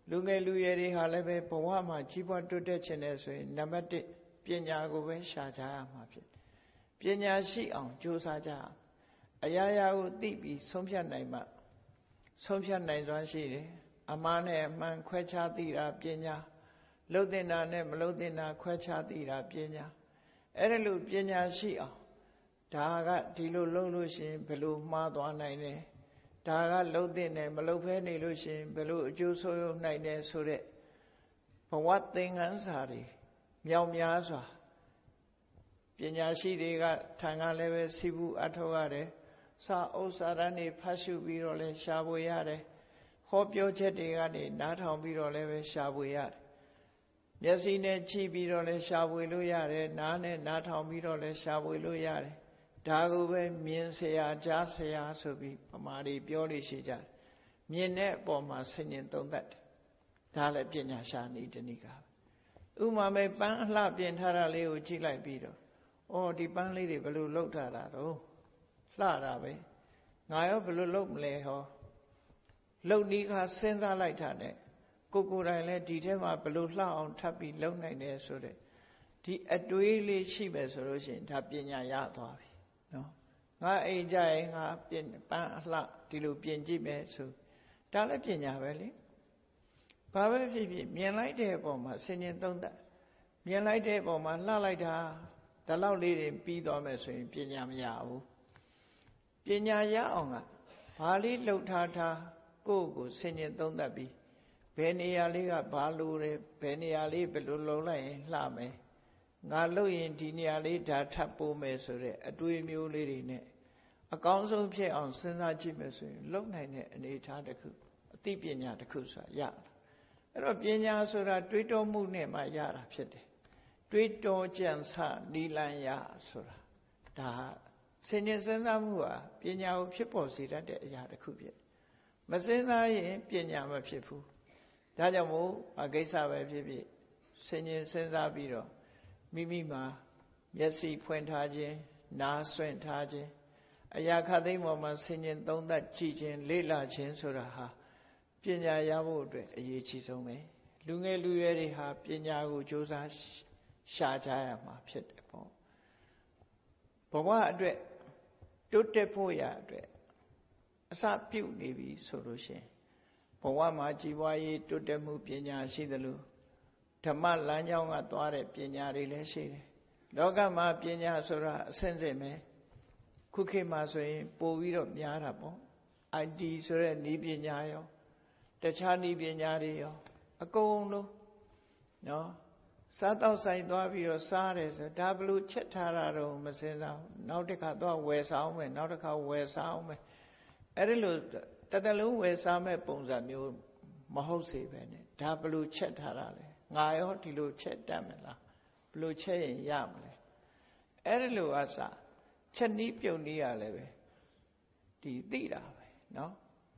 လူငယ်လူရွယ်တွေဟာလည်းပဲဘဝမှာကြီးပွားတိုးတက်ခြင်းနဲ့ဆိုရင်နံပါတ်1ပညာကိုပဲရှာကြရမှာဖြစ်ပညာရှိအောင်ကြိုးစားကြအရာရာကိုသိပြီးဆုံးဖြတ်နိုင်မှဆုံးဖြတ်နိုင်စွမ်းရှိတယ်အမှားနဲ့အမှန်ခွဲခြားသိတာပညာလှုပ်တင်တာနဲ့မလှုပ်တင်တာခွဲခြားသိတာပညာအဲ့ဒါလို့ပညာရှိအောင်ဒါကဒီလိုလုပ်လို့ရှိရင်ဘယ်လိုမှားသွားနိုင်လဲဒါကလှုပ်တင်တယ်မလှုပ်ဖဲနေလို့ရှိရင်ဘယ်လိုအကျိုးဆိုးရနိုင်တယ်ဆိုတဲ့ဘဝသင်္ကန်းစာတွေမြောက်များစွာပညာရှိတွေကထံကလည်းပဲစီဘူးအထောက်ရတယ်စာအုပ်စာတမ်းတွေဖတ်ရှုပြီးတော့လည်းရှားပွေရတယ်ဟောပြောချက်တွေကနေနားထောင်ပြီးတော့လည်းပဲရှားပွေရတယ်မျက်စိနဲ့ကြည့်ပြီးတော့လည်းရှားပွေလို့ရတယ်နားနဲ့နားထောင်ပြီးတော့လည်းရှားပွေလို့ရတယ်ဒါကိုပဲမြင်เสียကြားเสียဆိုပြီးပမာတွေပြောလို့ရှိကြတယ်မြင်တဲ့အပေါ်မှာဆင်ញင်သုံးသပ်တယ်ဒါလည်းပညာရှာနည်းတနည်းကဥမာမဲ့ပန်းအလှပြင်ထားတာလေးကိုကြည့်လိုက်ပြီးတော့အော်ဒီပန်းလေးတွေဘယ်လိုလုပ်ထားတာတော့လှတာပဲငါရောဘယ်လိုလုပ်မလဲဟောလှုပ်နီးခါစဉ်းစားလိုက်တာနဲ့ကိုယ်တိုင်လည်းဒီထဲမှာဘယ်လိုလှအောင်ထပ်ပြီးလုပ်နိုင်တယ်ဆိုတဲ့ဒီအတွေးလေးရှိမယ်ဆိုလို့ရှိရင်ဒါပညာရသွားပြီနော်ငါအိမ်ကြရင်ငါပြင်ပန်းအလှဒီလိုပြင်ကြည့်မယ်ဆိုဒါလည်းပညာပဲလေဘာပဲဖြစ်ဖြစ်မြင်လိုက်တဲ့အပေါ်မှာဆင်ញင်သုံးသပ်မြင်လိုက်တဲ့အပေါ်မှာလှလိုက်တာဒါလောက်လေးတွေပြီးသွားမယ်ဆိုရင်ပညာမရဘူးပညာရအောင်ကဘာလေးလှုပ်ထားကိုယ့်ကိုဆင်ញင်သုံးသပ်ပြီးဘယ်နေရာလေးကဘာလိုတယ်ဘယ်နေရာလေးဘယ်လိုလုပ်လိုက်ရင်လှမယ်ငါလုပ်ရင်ဒီနေရာလေးဒါထပ်ပိုးမယ်ဆိုတဲ့အတွေးမျိုးလေးတွေနဲ့အကောင်းဆုံးဖြစ်အောင်စဉ်းစားကြည့်မယ်ဆိုရင်လုပ်နိုင်တဲ့အနေအထားတစ်ခုအသိပညာတစ်ခုဆိုတာရတာအဲ့တော့ပညာဆိုတာတွေးတောမှုနဲ့မှရတာဖြစ်တယ်တွေးတောကြံစနီလန်ရဆိုတာဒါဆင်ញင်စဉ်းစားမှုဟာပညာကိုဖြစ်ပေါ်စေတတ်တဲ့အရာတစ်ခုဖြစ်မစဉ်းစားရင်ပညာမဖြစ်ဘူးဒါကြောင့်မို့အကိစ္စပဲဖြစ်ဖြစ်ဆင်ញင်စဉ်းစားပြီးတော့မိမိမှာမျက်စိဖွင့်ထားခြင်းနားဆွင့်ထားခြင်းအရာခတ်သိမ်းပေါ်မှာဆင်ញင်သုံးသပ်ကြည့်ခြင်းလေ့လာခြင်းဆိုတာဟာပညာရဖို့အတွက်အရေးကြီးဆုံးပဲလူငယ်လူရွယ်တွေဟာပညာကိုကြိုးစားရှာကြရမှာဖြစ်တယ်ပေါ့ဘဝအတွက်တိုးတက်ဖို့ရအတွက်အစပြုတ်နေပြီဆိုလို့ရှိရင်ဘဝမှာကြီးပွားရေးတိုးတက်မှုပညာရှိသလိုဓမ္မလမ်းကြောင်းကသွားတဲ့ပညာတွေလည်းရှိတယ်လောကမှာပညာဆိုတာအဆင့်ဆင့်ပဲခုခေတ်မှာဆိုရင်ပို့ပြီးတော့များတာပေါ့ IT ဆိုတဲ့နည်းပညာရောတခြားနည်းပညာတွေရောအကုန်လုံးနော်စားတော့ဆိုင်သွားပြီးတော့စားတယ်ဆိုဒါဘလို့ချက်ထားတာတော့မစင်စားဘူးနောက်တစ်ခါတော့ဝယ်စားအောင်မယ်နောက်တစ်ခါဝယ်စားအောင်မယ်အဲ့ဒီလိုတစ်သက်လုံးဝယ်စားမဲ့ပုံစံမျိုးမဟုတ်စေပဲနဲ့ဒါဘလို့ချက်ထားတာလဲငါရောဒီလိုချက်တတ်မလားဘလို့ချက်ရင်ရမလဲအဲ့ဒီလိုအစားချက်နီးပြုတ်နီးရလဲပဲဒီသိတာပဲเนาะ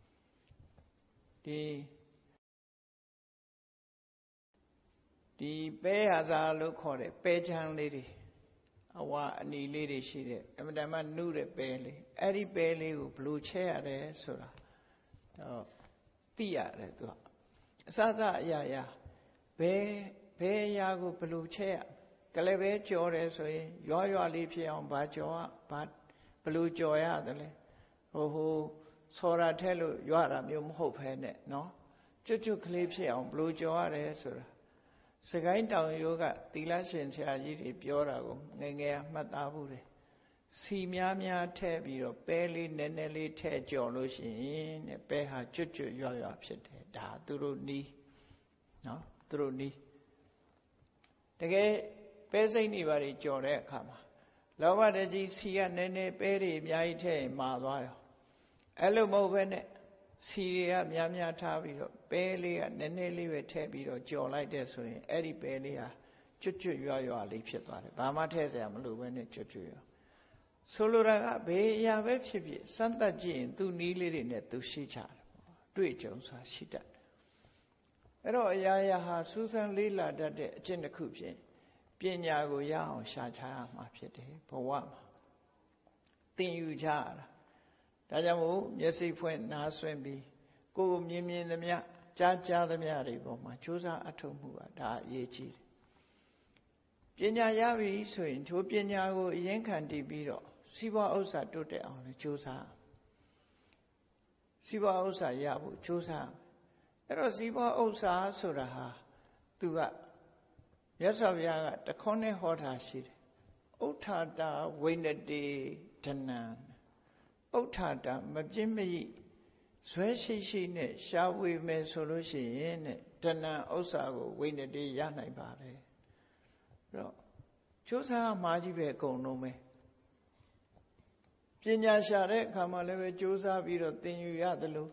ဒီပဲဟာစားလို့ခေါ်တဲ့ပဲချမ်းလေးတွေအဝအနီလေးတွေရှိတဲ့အမတန်မှနုတဲ့ပဲလေးအဲ့ဒီပဲလေးကိုဘလို့ချက်ရတယ်ဆိုတာသိရတယ်သူကအစစအရာရာဘယ်အရာကိုဘလို့ချက်ရကလည်းပဲကြော်တယ်ဆိုရင်ရွာလေးဖြစ်အောင်ဘာကြော်ဘာဘလို့ကြော်ရတယ်လဲဆော်တာထဲလို့ရွာတာမျိုးမဟုတ်ဖ ೇನೆ เนาะကျွတ်ကလေးဖြစ်အောင်ဘလို့ကြော်ရတယ်ဆိုတာစကိုင်းတောင်ရိုးကသီလရှင်ဆရာကြီးတွေပြောတာကိုငယ်ငယ်မှတ်သားဘူးတယ်စီများထည့်ပြီးတော့ပဲလေးနည်းနည်းလေးထည့်ကြော်လို့ရှိရင်တဲ့ပဲဟာကျွတ်ရွဖြစ်တယ်ဒါသူတို့နီးเนาะသူတို့နီးတကယ်ပဲစိမ့်နေပါတွေကြော်တဲ့အခါမှာလောဘတကြီးစီကနည်းနည်းပဲတွေအများကြီးထည့်ရင်မာသွားရောအဲ့လိုမဟုတ်ဘဲနဲ့စီတွေကများထားပြီးတော့ပဲလေးကနည်းနည်းလေးပဲထည့်ပြီးတော့ကြော်လိုက်တဲ့ဆိုရင်အဲ့ဒီပဲလေးဟာကျွတ်ရွလေးဖြစ်သွားတယ်ဘာမှထည့်စရာမလိုဘဲနဲ့ကျွတ်ရွဆိုလိုတာကဘေးအရာပဲဖြစ်ဖြစ်စမ်းသပ်ကြည့်ရင်သူ့နီးလေးတွေနဲ့သူရှိကြတယ်တွေ့ကြုံစွာရှိတတ်တယ်အဲ့တော့အရာရာဟာစူးစမ်းလေးလာတတ်တဲ့အကျင့်တစ်ခုဖြင့်ပညာကိုရအောင်ရှာချရမှာဖြစ်တယ်ဘဝမှာသင်ယူကြရတာဒါကြောင့်မို့မျက်စိဖွင့်နားဆွင့်ပြီးကိုယ်မြင်သမျှကြားသမျှတွေပေါ်မှာကြိုးစားအထောက်မှုကဒါအရေးကြီးတယ်ပညာရပြီဆိုရင်ဒီပညာကိုအရင်ခံတည်ပြီးတော့စီးပွားဥစ္စာတိုးတက်အောင်လည်းကြိုးစားစီးပွားဥစ္စာရဖို့ကြိုးစားအဲ့တော့စီးပွားဥစ္စာဆိုတာဟာသူကမြတ်စွာဘုရားကတခွန်းနဲ့ဟောတာရှိတယ်ဥဋ္ဌာတာဝိနတိဒနံဥဋ္ဌာတာမပြင်းမရိဇွဲရှိနဲ့ရှားဝေမယ်ဆိုလို့ရှိရင်တဲ့ဒနံဥစ္စာကိုဝိနတိရနိုင်ပါတယ်အဲ့တော့ကြိုးစားမှာကြီးပဲအကုန်လုံးပဲပညာရှာတဲ့အခါမှာလည်းပဲကြိုးစားပြီးတော့သင်ယူရတယ်လို့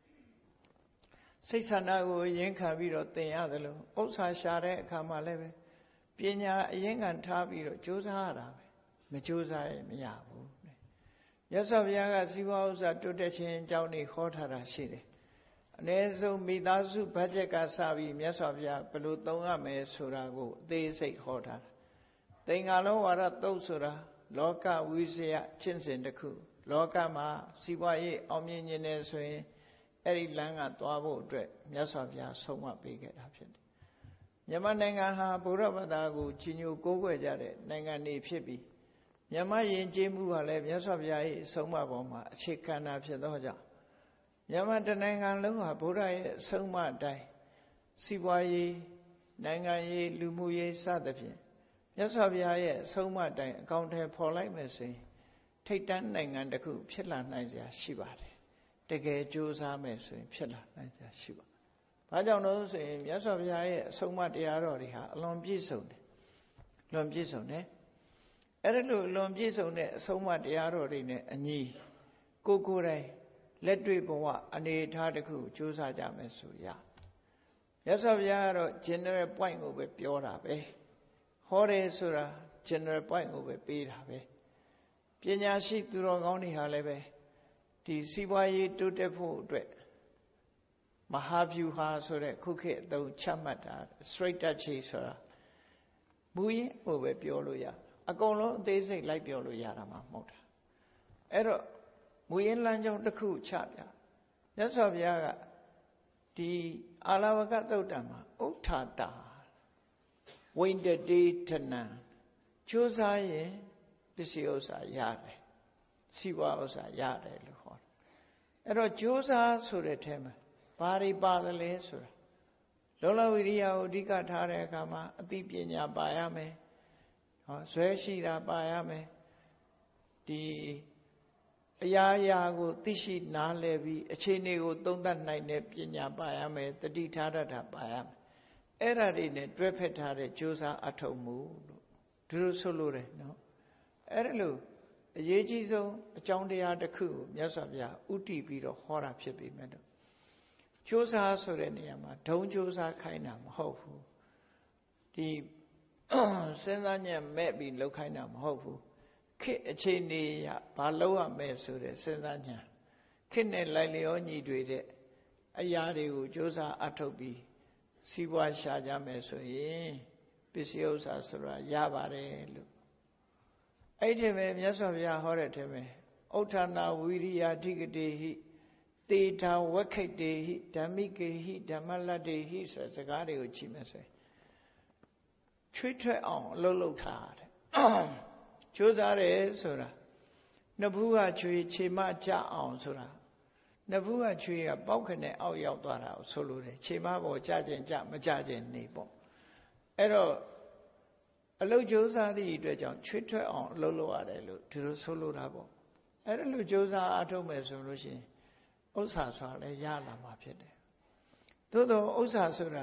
စိတ်ဆန္ဒကိုအရင်ခံပြီးတော့သင်ရတယ်လို့ဥစ္စာရှာတဲ့အခါမှာလည်းပဲပညာအရင်ခံထားပြီးတော့ကြိုးစားရတာပဲမကြိုးစားရင်မရဘူးမြတ်စွာဘုရားကစီးပွားဥစ္စာတိုးတက်ခြင်းအကြောင်းတွေဟောထားတာရှိတယ်အ ਨੇ ဆုံးမိသားစုဘတ်ဂျက်ကစပြီးမြတ်စွာဘုရားဘယ်လိုသုံးရမယ်ဆိုတာကိုအသေးစိတ်ဟောထားတာသင်္ဃာလောဝါဒသုတ်ဆိုတာလောကဝိဇယကျင့်စဉ်တစ်ခုလောကမှာစီးပွားရေးအောင်မြင်နေတယ်ဆိုရင်အဲ့ဒီလမ်းကသွားဖို့အတွက်မြတ်စွာဘုရားဆုံးမပေးခဲ့တာဖြစ်တယ်မြန်မာနိုင်ငံဟာဗုဒ္ဓဘာသာကိုကြီးညိုကိုးကွယ်ကြတဲ့နိုင်ငံနေဖြစ်ပြီးမြန်မာယဉ်ကျေးမှုကလည်းမြတ်စွာဘုရားရဲ့အဆုံးအမပေါ်မှာအခြေခံတာဖြစ်သောကြောင့်မြန်မာတနိုင်ငံလုံးဟာဗုဒ္ဓရဲ့အဆုံးအမအတိုင်းစီးပွားရေးနိုင်ငံရေးလူမှုရေးစသဖြင့်မြတ်စွာဘုရားရဲ့အဆုံးအမအတိုင်းအကောင့်ထဲပေါ်လိုက်မယ်ဆိုရင်ထိပ်တန်းနိုင်ငံတစ်ခုဖြစ်လာနိုင်စရာရှိပါတယ်တကယ်ကြိုးစားမယ်ဆိုရင်ဖြစ်လာနိုင်စရာရှိပါတယ်ဘာကြောင့်လို့ဆိုရင်မြတ်စွာဘုရားရဲ့အဆုံးအမတရားတော်တွေဟာအလွန်ပြည့်စုံတယ်လွန်ပြည့်စုံတယ်အဲ့ဒါလို့လွန်ပြည့်စုံတဲ့အဆုံးအမတရားတော်တွေနဲ့အညီကိုယ်တိုင်လက်တွေ့ဘဝအနေအထားတစ်ခုကြိုးစားကြမယ်ဆိုရမြတ်စွာဘုရားကတော့ general point ကိုပဲပြောတာပဲဟောတယ်ဆိုတာ general point ကိုပဲပေးတာပဲပညာရှိသူတော်ကောင်းတွေဟာလည်းပဲဒီစီးပွားရေးတိုးတက်ဖို့အတွက်မဟာဗျူဟာဆိုတဲ့ခုခေတ်အသုံးချမှတ်တာ strategy ဆိုတာမူရင်းကိုပဲပြောလို့ရအကုန်လုံးအသေးစိတ်လိုက်ပြောလို့ရတာမှမဟုတ်တာအဲ့တော့မူရင်းလမ်းကြောင်းတစ်ခုချပြမြတ်စွာဘုရားကဒီအာလဝကသုတ်တံမှာဥဋ္ဌာတာဝိန္ဒတိထနံကြိုးစားရင်ပစ္စည်းဥစ္စာရတယ်စီးပွားဥစ္စာရတယ်လို့ဟောတယ်အဲ့တော့ကြိုးစားဆိုတဲ့ထဲမှာဘာတွေပါသလဲဆိုတာလောလဝိရိယကိုအဓိကထားတဲ့အခါမှာအသိပညာပါရမယ်ဟောဇွဲရှိတာပါရမယ်ဒီအရာရာကိုသိရှိနားလည်ပြီးအခြေအနေကိုသုံးသပ်နိုင်တဲ့ပညာပါရမယ်တတိထားတတ်တာပါရမယ်အဲ့ဒါတွေနဲ့တွဲဖက်ထားတဲ့ကြိုးစားအထောက်မှုလို့ဒီလိုဆိုလို့တယ်နော်အဲ့ဒါလို့အရေးကြီးဆုံးအကြောင်းတရားတစ်ခုကိုမြတ်စွာဘုရားဥတည်ပြီးတော့ဟောတာဖြစ်ပေမဲ့ကြိုးစားဆိုတဲ့နေရာမှာဒုံကြိုးစားခိုင်းတာမဟုတ်ဘူးဒီစဉ်းစားညံ့မဲ့ပြီးလှုပ်ခိုင်းတာမဟုတ်ဘူးခေတ်အခြေအနေရဘာလုပ်ရမယ်ဆိုတဲ့စဉ်းစားညံ့ခေတ်နဲ့လိုက်လျောညီတွေတဲ့အရာတွေကိုကြိုးစားအထောက်ပြီးစီးပွားရှာကြမယ်ဆိုရင်ပစ္စည်းဥစ္စာဆိုတာရပါတယ်လို့အဲ့ဒီပဲမြတ်စွာဘုရားဟောတဲ့ထဲမှာဥဋ္ဌာဏဝိရိယဓိကတိဟိတေထာဝက္ခိတေဟိဓမ္မိကေဟိဓမ္မလတ္တေဟိဆိုတဲ့စကားတွေကိုကြည့်မယ်ဆိုရင်ချွေးထွက်အောင်အလုပ်လုပ်ထားတယ်ကြိုးစားတယ်ဆိုတာနှစ်ဘူးကချွေးခြေမကြအောင်ဆိုတာနှစ်ဘူးကချွေးကပေါက်ခနဲ့အောက်ရောက်သွားတာကိုဆိုလိုတယ်ခြေမပေါ်ကြခြင်းကြမကြခြင်းနေပေါ့အဲ့တော့အလုပ်ကြိုးစားသည့်အတွက်ကြောင့်ချွေးထွက်အောင်အလုပ်လုပ်ရတယ်လို့ဒီလိုဆိုလိုတာပေါ့အဲ့ဒါလို့ကြိုးစားအထုတ်မယ်ဆိုလို့ရှိရင်ဥစ္စာဆိုတာလည်းရလာမှာဖြစ်တယ်သို့သောဥစ္စာဆိုတာ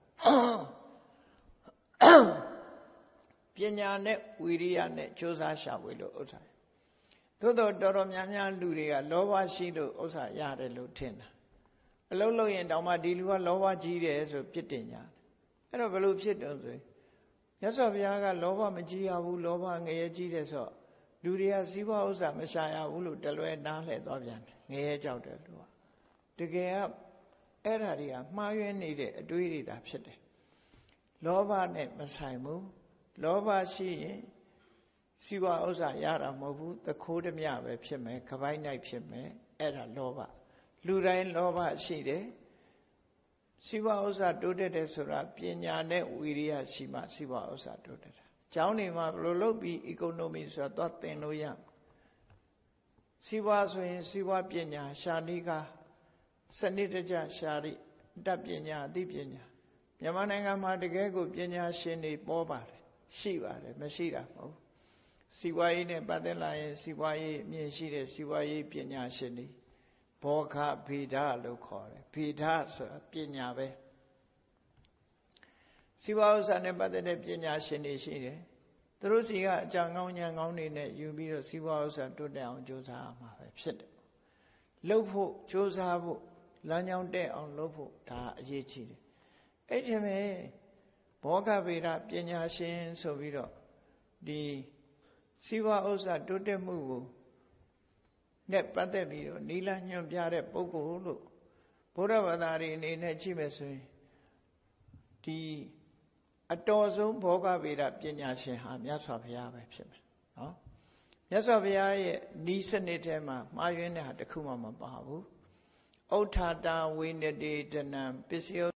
ပညာနဲ့ဝိရိယနဲ့ကြိုးစားရှာဖွေလို့ဥစ္စာသို့သောတော်တော်များများလူတွေကလောဘရှိလို့ဥစ္စာရတယ်လို့ထင်တာအလုံးလုံးရင်တောင်မှဒီလူကလောဘကြီးတယ်ဆိုပြစ်တင်ကြတယ်အဲ့တော့ဘယ်လိုဖြစ်တုံးဆိုရင်မြတ်စွာဘုရားကလောဘမကြီးရဘူးလောဘငရဲကြီးတယ်ဆိုတော့လူတွေကစီးပွားဥစ္စာမရှာရဘူးလို့တလွဲနားလှည့်သွားပြန်တယ်ငရဲကြောက်တယ်လို့တကယ်ကအဲ့ဓာတွေကမှားယွင်းနေတဲ့အတွေးတွေသာဖြစ်တယ်လောဘနဲ့မဆိုင်ဘူးလောဘရှိရင်စီးပွားဥစ္စာရတာမဟုတ်ဘူးသခိုးဓမြပဲဖြစ်မယ်ခပိုင်းနိုင်ဖြစ်မယ်အဲ့ဒါလောဘလူတိုင်းလောဘရှိတယ်စီးပွားဥစ္စာတိုးတက်တယ်ဆိုတာပညာနဲ့ဝိရိယရှိမှစီးပွားဥစ္စာတိုးတက်တာကျောင်းနေမှာဘယ်လိုလုပ်ပြီး economy ဆိုတာသွားသင်လို့ရစီးပွားဆိုရင်စီးပွားပညာရှာနိကာစနစ်တကျရှာရိတတ်ပညာအသိပညာမြန်မာနိုင်ငံမှာတကယ်ကိုပညာရှင်တွေပေါ်ပါတယ်ရှိပါတယ်မရှိတာမဟုတ်စီးပွားရေးနဲ့ပတ်သက်လာရင်စီးပွားရေးအမြင်ရှိတဲ့စီးပွားရေးပညာရှင်တွေဘောဂဗေဒလို့ခေါ်တယ်ဗေဒဆိုတာပညာပဲစီးပွားဥစ္စာနဲ့ပတ်သက်တဲ့ပညာရှင်တွေရှိတယ်သူတို့စီကအကြောင်းကောင်းဉာဏ်ကောင်းတွေနဲ့ယူပြီးတော့စီးပွားဥစ္စာတိုးတက်အောင်ကြိုးစားမှာပဲဖြစ်တယ်လှုပ်ဖို့ကြိုးစားဖို့လမ်းကြောင်းတက်အောင်လှုပ်ဖို့ဒါအရေးကြီးတယ်အဲ့ဒီမဲ့ဘောဂဗေဒပညာရှင်ဆိုပြီးတော့ဒီစီးပွားဥစ္စာတိုးတက်မှုကိုနဲ့ပတ်သက်ပြီးတော့နိလညွှန်ပြတဲ့ပုဂ္ဂိုလ်လို့ဘုရားဘာသာတွေအနေနဲ့ကြည့်မယ်ဆိုရင်ဒီအတော်ဆုံးဘောဂဗေဒပညာရှင်ဟာမြတ်စွာဘုရားပဲဖြစ်မယ်နော်မြတ်စွာဘုရားရဲ့ဤစနစ်ထဲမှာမှားယွင်းတဲ့ဟာတစ်ခုမှမပါဘူးဥဋ္ဌာတာဝိနတိတနံပစ္စယော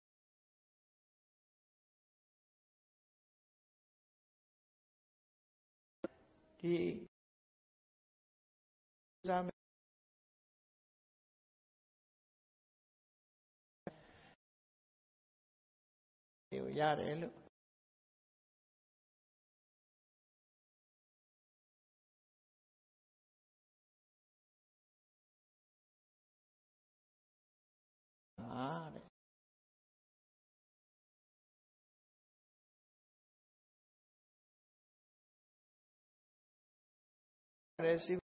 ဒီဇာမရတယ်လို့တဲ့စီး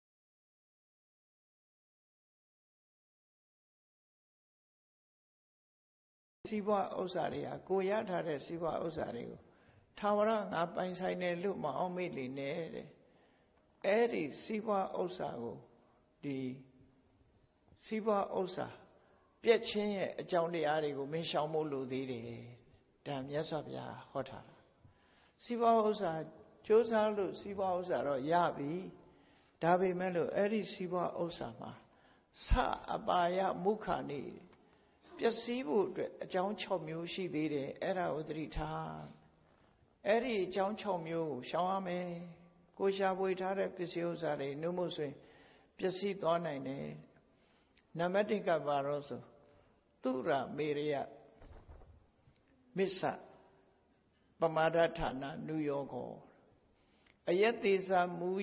ပွားဥစ္စာတွေဟာကိုရထားတဲ့စီးပွားဥစ္စာတွေကိုထာဝရငါပိုင်ဆိုင်တယ်လို့မအောင်မေ့လေနဲ့တဲ့အဲ့ဒီစီးပွားဥစ္စာကိုဒီစီးပွားဥစ္စာပြည့်ချင်းရဲ့အကြောင်းတရားတွေကိုမင်းရှောင်ဖို့လိုသေးတယ်ဒါမြတ်စွာဘုရားဟောထားတာစီးပွားဥစ္စာကြိုးစားလို့စီးပွားဥစ္စာတော့ရပြီဒါပေမဲ့လို့အဲ့ဒီစီးပွားဥစ္စာမှာဆအပါယမုခာနေပျက်စီးဖို့အတွက်အကြောင်း6မျိုးရှိသေးတယ်အဲ့ဒါကိုသတိထားအဲ့ဒီအကြောင်း6မျိုးကိုရှောင်ရမယ်ကိုရှာဖွေထားတဲ့ပစ္စည်းဥစ္စာတွေနှုတ်မို့ဆိုရင်ပျက်စီးသွားနိုင်တယ်နံပါတ်1ကဘာလို့ဆိုသူရမေရယမစ္ဆပမာဒဌာနနုယောကောအယက်သေးစာမူ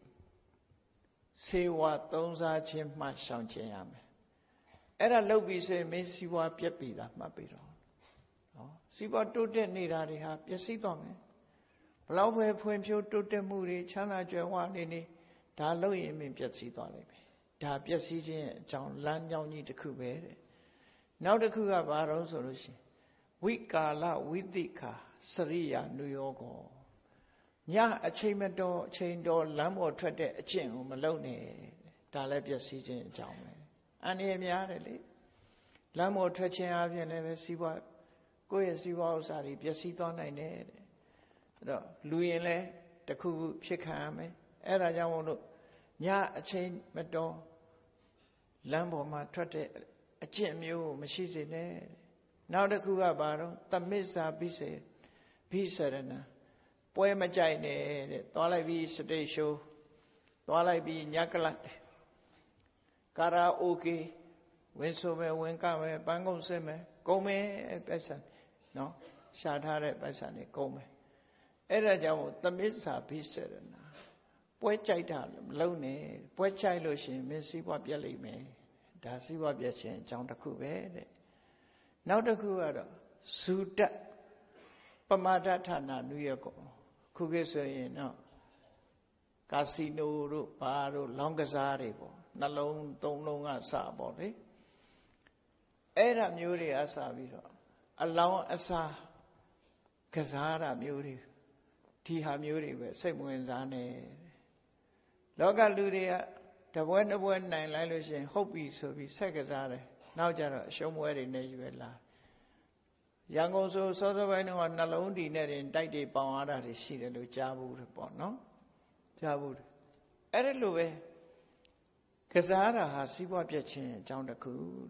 စေဝါသုံးစားခြင်းမှရှောင်ကျင်ရမယ်အဲ့ဒါလုပ်ပြီးဆိုရင်မင်းစီးပွားပြက်ပြီလားမှတ်ပြီတော့နော်စီးပွားတိုးတက်နေတာတွေဟာပျက်စီးသွားမယ်ဘလောက်ပဲဖွံ့ဖြိုးတိုးတက်မှုတွေချမ်းသာကြွယ်ဝနေဒါလုပ်ရင်မင်းပျက်စီးသွားလိမ့်မယ်ဒါပျက်စီးခြင်းအကြောင်းလမ်းကြောင်းကြီးတစ်ခုပဲတဲ့နောက်တစ်ခုကဘာတော့ဆိုလို့ရှိရင်ဝိကာလဝိသိခာစရိယာနုယောကောညအချိန်မတော်အချိန်တော်လမ်းပေါ်ထွက်တဲ့အကျင့်ကိုမလုပ်နဲ့ဒါလည်းပျက်စီးခြင်းအကြောင်းပဲအန္တရာယ်များတယ်လေလမ်းပေါ်ထွက်ခြင်းအပြင်လည်းပဲစီးပွားကိုယ့်ရဲ့စီးပွားဥစ္စာတွေပျက်စီးသွားနိုင်တယ်တဲ့အဲ့တော့လူရင်လည်းတစ်ခုခုဖြစ်ခံရမယ်အဲ့ဒါကြောင့်မို့လို့ညအချိန်မတော်လမ်းပေါ်မှာထွက်တဲ့အကျင့်မျိုးကိုမရှိစေနဲ့နောက်တစ်ခုကဘာတော့သမစ္စာပိစေဘိစရဏပွဲမကြိုက်နဲ့တဲ့သွားလိုက်ပြီးစတိတ်ရှိုးသွားလိုက်ပြီးညကလတ်ကာရာအိုကေဝင်ဆိုမယ်ဝင်ကမယ်ပန်းကုန်းစစ်မယ်ကုန်မယ်ပိုက်ဆံနော်ရှာထားတဲ့ပိုက်ဆံတွေကုန်မယ်အဲ့ဒါကြောင့်သမစ္စာဘိစရဏပွဲကြိုက်တာမလုံးနဲ့ပွဲကြိုက်လို့ရှိရင်မင်းစီးပွားပြက်လိမ့်မယ်ဒါစီးပွားပြက်ခြင်းအကြောင်းတစ်ခုပဲတဲ့နောက်တစ်ခုကတော့ဇူတပမာဒဌာနနုယောကောခုခေတ်ဆိုရင်တော့ကာစီနိုတို့ဘာတို့လောင်းကစားတွေပေါ့နှလုံးသုံးလုံးကစပေါ့လေအဲ့ဒါမျိုးတွေအစပြီးတော့အလောင်းအစားကစားတာမျိုးတွေဒီဟာမျိုးတွေပဲစိတ်ဝင်စားနေလောကလူတွေကတပွဲတစ်ပွဲနိုင်လိုက်လို့ရှိရင်ဟုတ်ပြီဆိုပြီးဆက်ကစားတယ်နောက်ကြတော့အရှုံးပွဲတွေနဲ့ရွယ်လာရန်ကုန်ဆိုစောစောပိုင်းတုန်းကနှလုံးတီနဲ့တင်တိုက်တွေပေါင်ရတာတွေရှိတယ်လို့ကြားဘူးတယ်ပေါ့နော်ကြားဘူးတယ်အဲ့ဒါလိုပဲကစားတာဟာစီးပွားပြက်ခြင်းအကြောင်းတစ်ခုတဲ့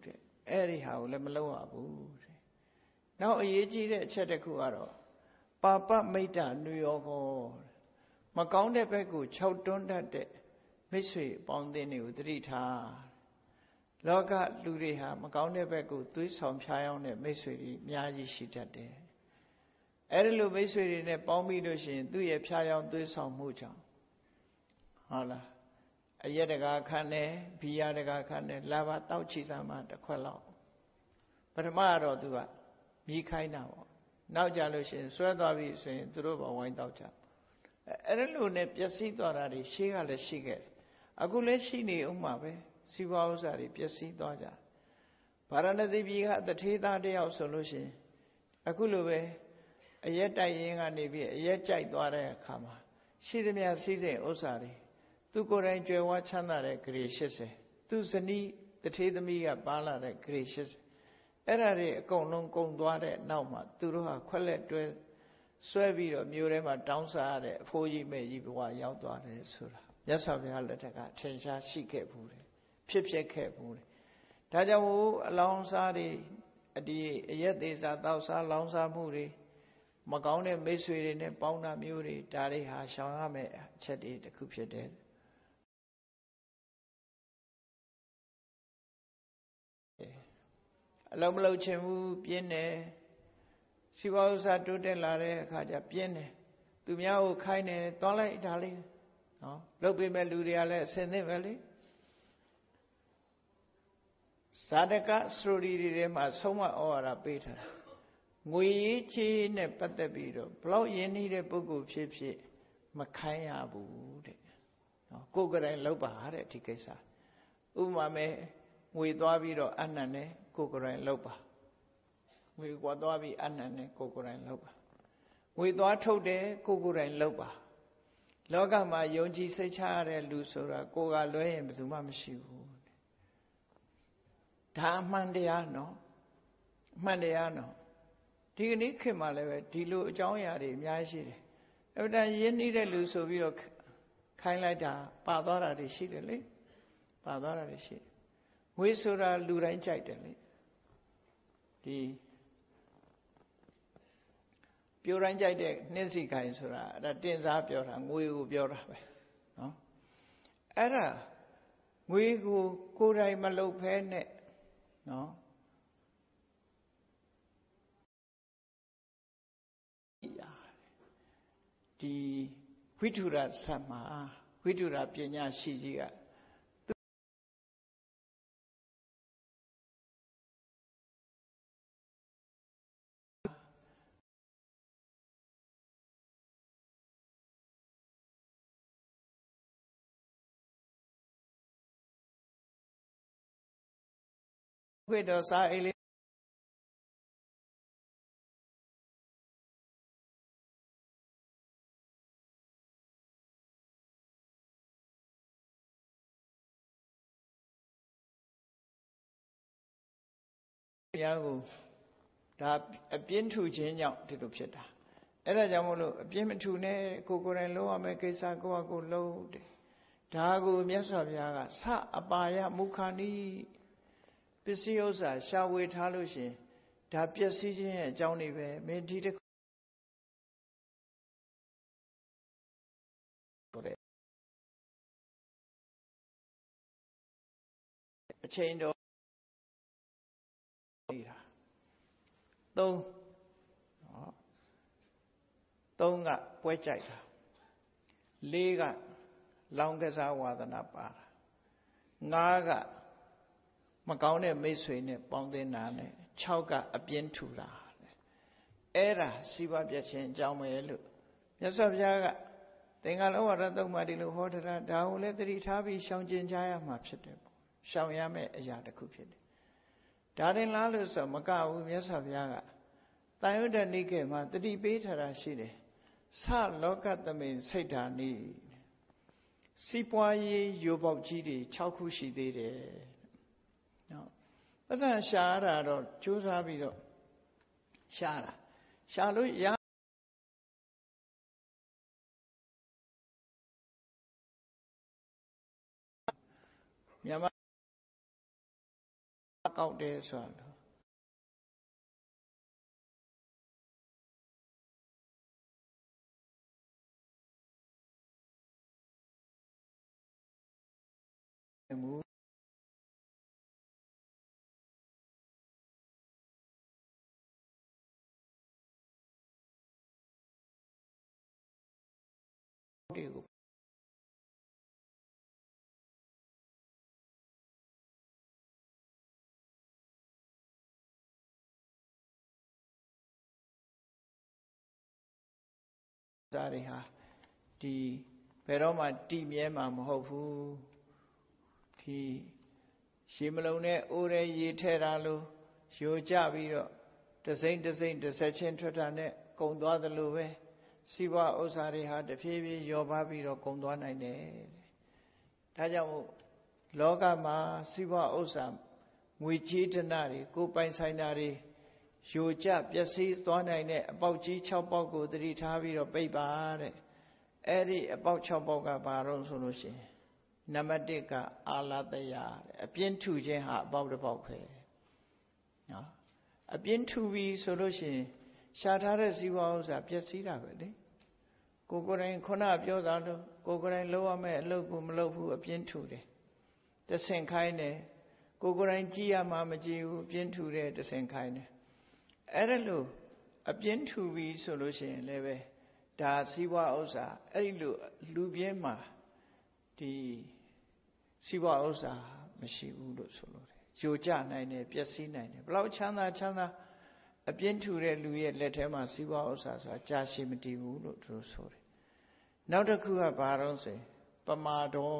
အဲ့ဒီဟာကိုလည်းမလုပ်ရဘူးတဲ့နောက်အရေးကြီးတဲ့အချက်တစ်ခုကတော့ပါပမိတ္တနုယောဂောမကောင်းတဲ့ဘက်ကို6တွန်းတတ်တဲ့မိတ်ဆွေအပေါင်းအသင်းတွေကိုသတိထားလောကလူတွေဟာမကောင်းတဲ့ဘက်ကိုသွေးဆောင်ဖြားရောက်တဲ့မိတ်ဆွေတွေအများကြီးရှိတတ်တယ်အဲ့ဒီလိုမိတ်ဆွေတွေနဲ့ပေါင်းပြီးလို့ရှိရင်သူ့ရဲ့ဖြားရောက်သွေးဆောင်မှုကြောင့်ဟုတ်လားအရက်တကာခန်းတယ်ဘီယာတကာခန်းတယ်လာပါတောက်ချီစားမှတစ်ခွက်လောက်ပထမတော့သူကမြည်ခိုင်းတာပေါ့နောက်ကြလို့ရှိရင်ဆွဲသွားပြီဆိုရင်သူတို့ဘဝိုင်းတောက်ကြအဲ့ဒီလိုနဲ့ပျက်စီးသွားတာတွေရှေးကလည်းရှိခဲ့တယ်အခုလည်းရှိနေဥမှာပဲစီးပွားဥစ္စာတွေပျက်စီးသွားကြဗာရဏသီပြည်ကတထေးသားတယောက်ဆိုလို့ရှိရင်အခုလိုပဲအရက်တိုက်ရင်ကနေပြီးအရက်ကြိုက်သွားတဲ့အခါမှာရှိသမျှစီးစိမ်ဥစ္စာတွေသူကိုယ်တိုင်ကြွယ်ဝချမ်းသာတဲ့ဂရေ80သူဇနီးတထေးသမီးကပါလာတဲ့ဂရေ80အဲ့ဒါတွေအကုန်လုံးကုန်သွားတဲ့နောက်မှာသူတို့ဟာခွက်လက်တွဲဆွဲပြီးတော့မြို့ထဲမှာတောင်းစားရတဲ့အဖိုးကြီးမဲ့ကြီးဘဝရောက်သွားတယ်ဆိုတာမြတ်စွာဘုရားလက်ထက်ကထင်ရှားရှိခဲ့ဘူးတယ်ဖြစ်ခဲ့ဘူးတယ်ဒါကြောင့်မို့အလောင်းစားတွေဒီအရက်သေးစားတောက်စားလောင်းစားမှုတွေမကောင်းတဲ့မိတ်ဆွေတွေနဲ့ပေါင်းတာမျိုးတွေဒါတွေဟာရှောင်ရမယ့်အချက်တွေတစ်ခုဖြစ်တယ်အလုံးမလုံးချင်ဘူးပြင်းတယ်စီဝါဥစ္စာတိုးတက်လာတဲ့အခါကျပြင်းတယ်သူများကိုခိုင်းတယ်တွန်းလိုက်ဒါလေးနော်လုပ်ပေးမဲ့လူတွေကလည်းအစင်သင့်ပဲလေဇာတကစရိုဒီတွေထဲမှာဆုံးမဩဝါဒပေးထားတာငွေရေးချေးနဲ့ပတ်သက်ပြီးတော့ဘလောက်ရင်းနှီးတဲ့ပုဂ္ဂိုလ်ဖြစ်ဖြစ်မခိုင်းရဘူးတဲ့နော်ကိုယ်ကတိုင်လုပ်ပါတဲ့ဒီကိစ္စဥပမာမဲ့ငွေသွားပြီးတော့အနံ့နဲ့ကိုယ်ကတိုင်လုပ်ပါငွေကွာသွားပြီးအနံ့နဲ့ကိုယ်ကတိုင်လုပ်ပါငွေသွားထုတ်တယ်ကိုယ်တိုင်လုပ်ပါလောကမှာယုံကြည်စိတ်ချရတဲ့လူဆိုတာကိုယ်ကလွဲရင်ဘယ်သူမှမရှိဘူးဒါအမှန်တရားနော်အမှန်တရားနော်ဒီကနေ့ခေတ်မှာလည်းပဲဒီလိုအကြောင်းအရာတွေအများကြီးရှိတယ်အမှန်တန်ရင်းနှီးတဲ့လူဆိုပြီးတော့ခိုင်းလိုက်တာပါသွားတာတွေရှိတယ်လေပါသွားတာတွေရှိတယ်ငွေဆိုတာလူတိုင်းကြိုက်တယ်လေဒီပြိုတိုင်းကြိုက်တဲ့နှင်းစီခိုင်ဆိုတာအဲ့ဒါတင်စားပြောတာငွေကိုပြောတာပဲနော်အဲ့ဒါငွေကိုကိုယ်တိုင်မလုပ်ဖဲနဲ့နော်ဒီဝိထုရဆက်မှာဝိထုရပညာရှိကြီးကခွေတော်စာအိတ်လေးတရားကိုဒါအပြင်းထူခြင်းကြောင့်ဒီလိုဖြစ်တာအဲ့ဒါကြောင့်မို့လို့အပြင်းမထူနဲ့ကိုယ်ကိုယ်တိုင်လုပ်ရမယ့်ကိစ္စကိုယ့်ဟာကိုယ်လုပ်တယ်ဒါကိုမြတ်စွာဘုရားကသအပါယမုခာနိပစ္စည်းဥစ္စာရှာဝေထားလို့ရှင်ဒါပျက်စီးခြင်းရဲ့အကြောင်းတွေပဲမင်းဒီတစ်ခုအချိန်တော်နေတာသုံးကပွဲကြိုက်တာလေးကလောင်းကစားဝါသနာပါတာငါးကမကောင်းတဲ့မိတ်ဆွေနဲ့ပေါင်းသင်းတာနဲ့6ကအပြင်းထူတာအဲ့ဒါစီးပွားပြတ်ခြင်းအကြောင်းပဲလို့မြတ်စွာဘုရားကသင်္ကာလောဝရတုံးမှာဒီလိုဟောထားတာဒါကိုလည်းသတိထားပြီးရှောင်ကျဉ်ကြရမှာဖြစ်တယ်ပေါ့ရှောင်ရမယ့်အရာတစ်ခုဖြစ်တယ်ဒါရင်လားလို့ဆိုမကဘူးမြတ်စွာဘုရားကတန်ရုဒ္ဓနိကေမှာတတိပေးထားတာရှိတယ်သလောကသမိန်စိတ်ဓာနိစီးပွားရေးယိုပေါက်ကြီးတွေ6ခုရှိသေးတယ်နော်ပတ်စံရှာရတာတော့ကြိုးစားပြီးတော့ရှာလို့ရမြန်မာကောက်တယ်ဆိုတာမူတွေကိုဒါတွေဟာဒီဘယ်တော့မှတည်မြဲမှာမဟုတ်ဘူးဒီရှည်မလုံးနဲ့အိုးရဲရေထဲတာလို့ယိုကျပြီးတော့တစိမ့်တစ်ဆက်ချင်းထွက်တာနဲ့ကုံသွားသလိုပဲစီးပွားဥစ္စာတွေဟာတဖြည်းဖြည်းလျော့ပါပြီးတော့ကုံသွားနိုင်တယ်ဒါကြောင့်လောကမှာစီးပွားဥစ္စာငွေကြေးဒဏတွေကိုပိုင်ဆိုင်တာတွေယိုကျပျက်စီးသွားနိုင်တဲ့အပေါက်ကြီး6ပေါက်ကိုသတိထားပြီးတော့ပိတ်ပါတဲ့အဲ့ဒီအပေါက်6ပေါက်ကဘာတော့ဆိုလို့ရှိရင်နံပါတ်1ကအာလတယတဲ့အပြင်းထူခြင်းဟာအပေါက်တစ်ပေါက်ပဲနော်အပြင်းထူပြီးဆိုလို့ရှိရင်ရှားထားတဲ့ဇီဝဥစ္စာပျက်စီးတာပဲလေကိုယ်တိုင်ခုနပြောတာလို့ကိုယ်တိုင်လုပ်ရမယ့်အလုပ်ကိုမလုပ်ဘူးအပြင်းထူတယ်တဆင်ခိုင်းတယ်ကိုယ်တိုင်ကြည့်ရမှမကြည့်ဘူးအပြင်းထူတယ်တဆင်ခိုင်းတယ်အဲ့ဒါလို့အပြင်းထူပြီးဆိုလို့ရှိရင်လည်းပဲဒါဇီဝဥစ္စာအဲ့ဒီလိုလူပြင်းမှာဒီဇီဝဥစ္စာမရှိဘူးလို့ဆိုလို့တယ်ယိုကျနိုင်တယ်ပျက်စီးနိုင်တယ်ဘလောက်ချမ်းသာအပြင်းထူတဲ့လူရဲ့လက်ထဲမှာဇီဝဥစ္စာဆိုတာကြာရှည်မတည်ဘူးလို့သူတို့ဆိုတယ်နောက်တစ်ခုကဘာတော့ဆိုပမာဒေါ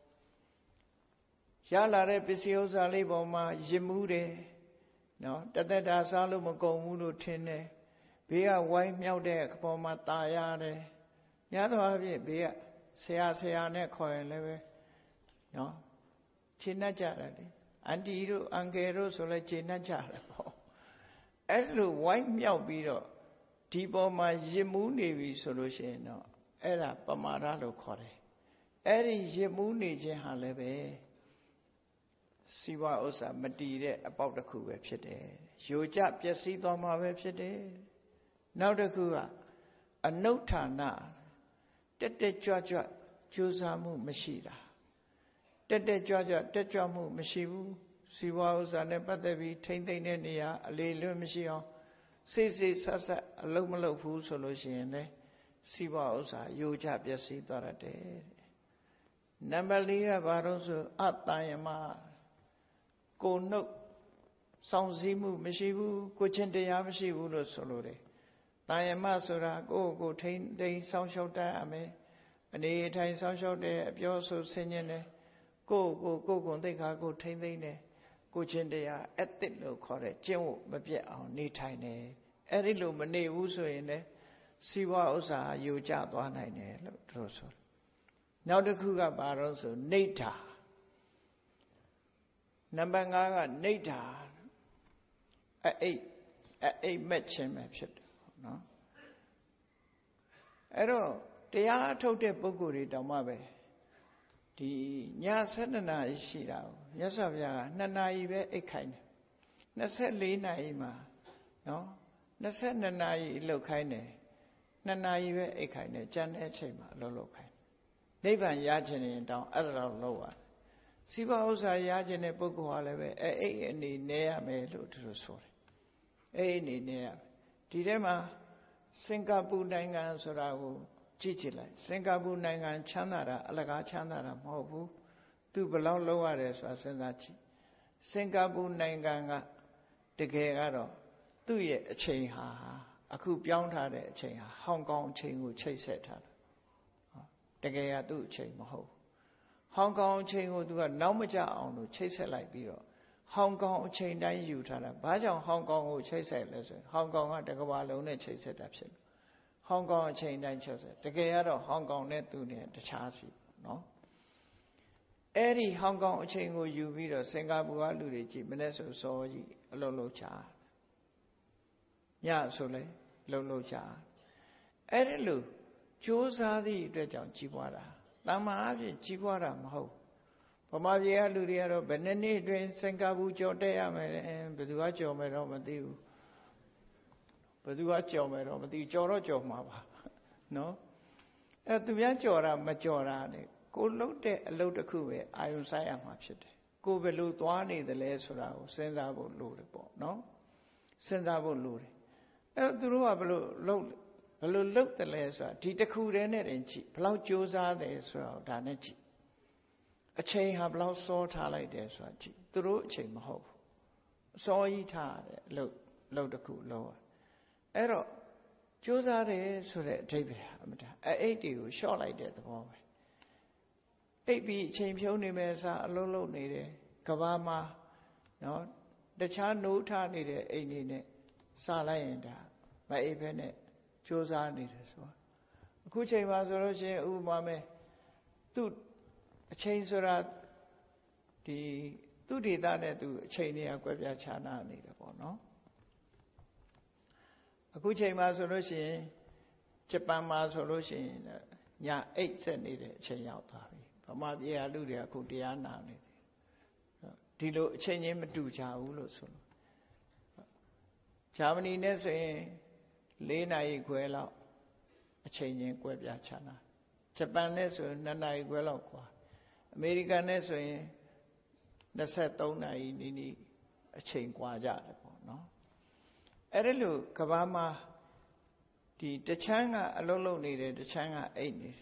ရလာတဲ့ပစ္စည်းဥစ္စာလေးပေါ်မှာရစ်မှုတယ်နော်တသက်တာစားလို့မကုန်ဘူးလို့ထင်တယ်ဘေးကဝိုင်းမြောက်တဲ့အပေါ်မှာตาရတယ်ညာတော့အဖြစ်ဘေးကဆရာနဲ့ခေါ်ရင်လည်းပဲနော်ခြေနှက်ကြတယ်လေအန်တီတို့အန်ကယ်တို့ဆိုလဲခြေနှက်ကြတယ်ပေါ့အဲ့လိုဝိုင်းမြောက်ပြီးတော့ဒီပေါ်မှာရစ်မှုနေပြီဆိုလို့ရှိရင်တော့အဲ့ဒါပမာဒလို့ခေါ်တယ်အဲ့ဒီရစ်မှုနေခြင်းဟာလည်းပဲစီဝဥစ္စာမတည်တဲ့အပေါက်တစ်ခုပဲဖြစ်တယ်ယိုကျပျက်စီးသွားမှာပဲဖြစ်တယ်နောက်တစ်ခုကအနုဋ္ဌာဏတက်ကြွကြွစားမှုမရှိတာတက်ကြွတက်ကြွမှုမရှိဘူးစီဝဥစ္စာနဲ့ပတ်သက်ပြီးထိမ့်သိမ့်တဲ့နေရာအလေလွတ်မရှိအောင်စိတ်ဆက်အလုံးမလုပ်ဘူးဆိုလို့ရှိရင်လေစီဝဥစ္စာယိုကျပျက်စီးသွားတယ်နံပါတ်4ကဘာလို့ဆိုအတန်ယမကိုနှုတ်စောင့်စည်းမှုမရှိဘူးကိုချင်းတရားမရှိဘူးလို့ဆိုလိုတယ်တန်ယမဆိုတာကိုထိမ့်သိမ်းစောင့်ရှောက်တတ်ရမယ်အနေထိုင်စောင့်ရှောက်တယ်အပြောဆိုဆင်ញင်တယ်ကိုသိက္ခာကိုထိမ့်သိမ်းတယ်ကိုချင်းတရားအတ္တိလို့ခေါ်တဲ့ကျင့်ဝတ်မပြတ်အောင်နေထိုင်တယ်အဲ့ဒီလိုမနေဘူးဆိုရင်လည်းစီဝဥစ္စာယိုကျသွားနိုင်တယ်လို့သူတို့ဆိုတယ်နောက်တစ်ခုကဘာလို့ဆိုနိဋ္ဌာနံပါတ်5ကနိဋ္ဌာအိပ်မက်ခြင်းပဲဖြစ်တယ်ပေါ့နော်အဲ့တော့တရားထုတ်တဲ့ပုဂ္ဂိုလ်တွေတောင်မှပဲဒီည7နာရီရှိတာကိုမြတ်စွာဘုရားက2နာရီပဲအိပ်ခိုင်းတယ်24နာရီမှာနော်22နာရီလှုပ်ခိုင်းတယ်2နာရီပဲအိပ်ခိုင်းတယ်ကျန်တဲ့အချိန်မှာလှုပ်ခိုင်းတယ်နိဗ္ဗာန်ရခြင်းရင်တောင်အဲ့ဒါတော့လှုပ်ရတယ်စီးပွားဥစ္စာရခြင်းတဲ့ပုဂ္ဂိုလ်ဟာလည်းပဲအဲ့အနေနဲ့ရမယ်လို့သူတို့ဆိုတယ်အဲ့အနေနဲ့ရဒီထဲမှာစင်ကာပူနိုင်ငံဆိုတာကိုကြည့်လိုက်စင်ကာပူနိုင်ငံချမ်းသာတာအလကားချမ်းသာတာမဟုတ်ဘူးသူဘယ်လောက်လုပ်ရတယ်ဆိုတာစဉ်းစားကြည့်စင်ကာပူနိုင်ငံကတကယ်ကတော့သူ့ရဲ့အချိန်ဟာအခုပြောင်းထားတဲ့အချိန်ဟာဟောင်ကောင်အချိန်ကိုချိတ်ဆက်ထားတာတကယ်ကသူ့အချိန်မဟုတ်ဟောင်ကောင်အချိန်ကိုသူကနောက်မကျအောင်လို့ချိတ်ဆက်လိုက်ပြီးတော့ဟောင်ကောင်အချိန်တိုင်းယူထားတာဘာကြောင့်ဟောင်ကောင်ကိုချိတ်ဆက်လဲဆိုရင်ဟောင်ကောင်ကတကမ္ဘာလုံးနဲ့ချိတ်ဆက်တာဖြစ်လို့ဟောင်ကောင်အချိန်တိုင်းချိတ်ဆက်တကယ်ကတော့ဟောင်ကောင်နဲ့သူနဲ့တခြားစီနော်အဲ့ဒီဟောင်ကောင်အချိန်ကိုယူပြီးတော့စင်ကာပူကလူတွေကြည့်မနေ့ဆိုစောကြီးအလုံးချညဆိုလဲလုံးချအဲ့ဒီလိုကြိုးစားသည့်အတွက်ကြောင့်ကြီးပွားတာတမ္မာအဖြစ်ကြီးပွားတာမဟုတ်ဗမာပြည်ကလူတွေကတော့ဘယ်နှစ်နှစ်အတွင်းစင်ကာပူကြော်တက်ရမယ်ဘယ်သူကကြော်မယ်တော့မသိဘူးဘယ်သူကကြော်မယ်တော့မသိကြော်တော့ကြော်မှာပါနော်အဲ့သူများကြော်တာမကြော်တာလေကိုလှုပ်တဲ့အလုပ်တစ်ခုပဲအာယုံဆိုင်ရမှာဖြစ်တယ်ကိုဘယ်လိုသွားနေသလဲဆိုတာကိုစဉ်းစားဖို့လိုတယ်ပေါ့နော်စဉ်းစားဖို့လိုတယ်အဲ့သူတို့ကဘယ်လိုလုပ်တယ်လဲဆိုတာဒီတစ်ခုတည်းနဲ့တင်ကြည့်ဘယ်လောက်ကြိုးစားတယ်ဆိုတာဒါနဲ့ကြည့်အချိန်ဟာဘယ်လောက်စောထားလိုက်တယ်ဆိုတာကြည့်သူတို့အချိန်မဟုတ်ဘူးအစောကြီးထားတယ်အလုပ်တစ်ခုလုံးအဲ့တော့ကြိုးစားတယ်ဆိုတဲ့အဓိပ္ပာယ်အမှန်တမ်းအိတ်တွေကိုလျှော့လိုက်တဲ့သဘောပဲအိတ်ပြီးအချိန်ဖြုံးနေမယ်စားအလုံးလုံးနေတယ်ကဘာမှာနော်တခြားနိုးထားနေတဲ့အိတ်နေနဲ့စားလိုက်ရင်ဒါမအိတ်ပဲနဲ့ကြိုးစားနေတယ်ဆိုတော့အခုချိန်မှာဆိုလို့ရှိရင်ဥပမာမဲ့သူ့အချိန်ဆိုတာဒီသူ့ဒေသနဲ့သူအချိန်တွေကကွဲပြားခြားနားနေတယ်ပေါ့နော်အခုချိန်မှာဆိုလို့ရှိရင်ဂျပန်မှာဆိုလို့ရှိရင်ညအိတ်ဆက်နေတဲ့အချိန်ရောက်သွားပြီဗမာပြည်ကလူတွေအခုတရားနာနေတယ်ဒီလိုအချိန်ချင်းမတူကြဘူးလို့ဆိုလို့ဂျာမနီနဲ့ဆိုရင်4 နာရီခွဲလောက်အချိန်ချင်းကွဲပြားခြားနာဂျပန်နဲ့ဆိုရင်2 နာရီခွဲလောက်ကွာအမေရိကန်နဲ့ဆိုရင်23 နာရီနီးအချိန်ကွာကြတယ်ပေါ့နော်အဲ့ဒါလို့ကဘာမှာဒီတချမ်းကအလုံးလုံးနေတယ်တချမ်းကအိတ်နေတယ်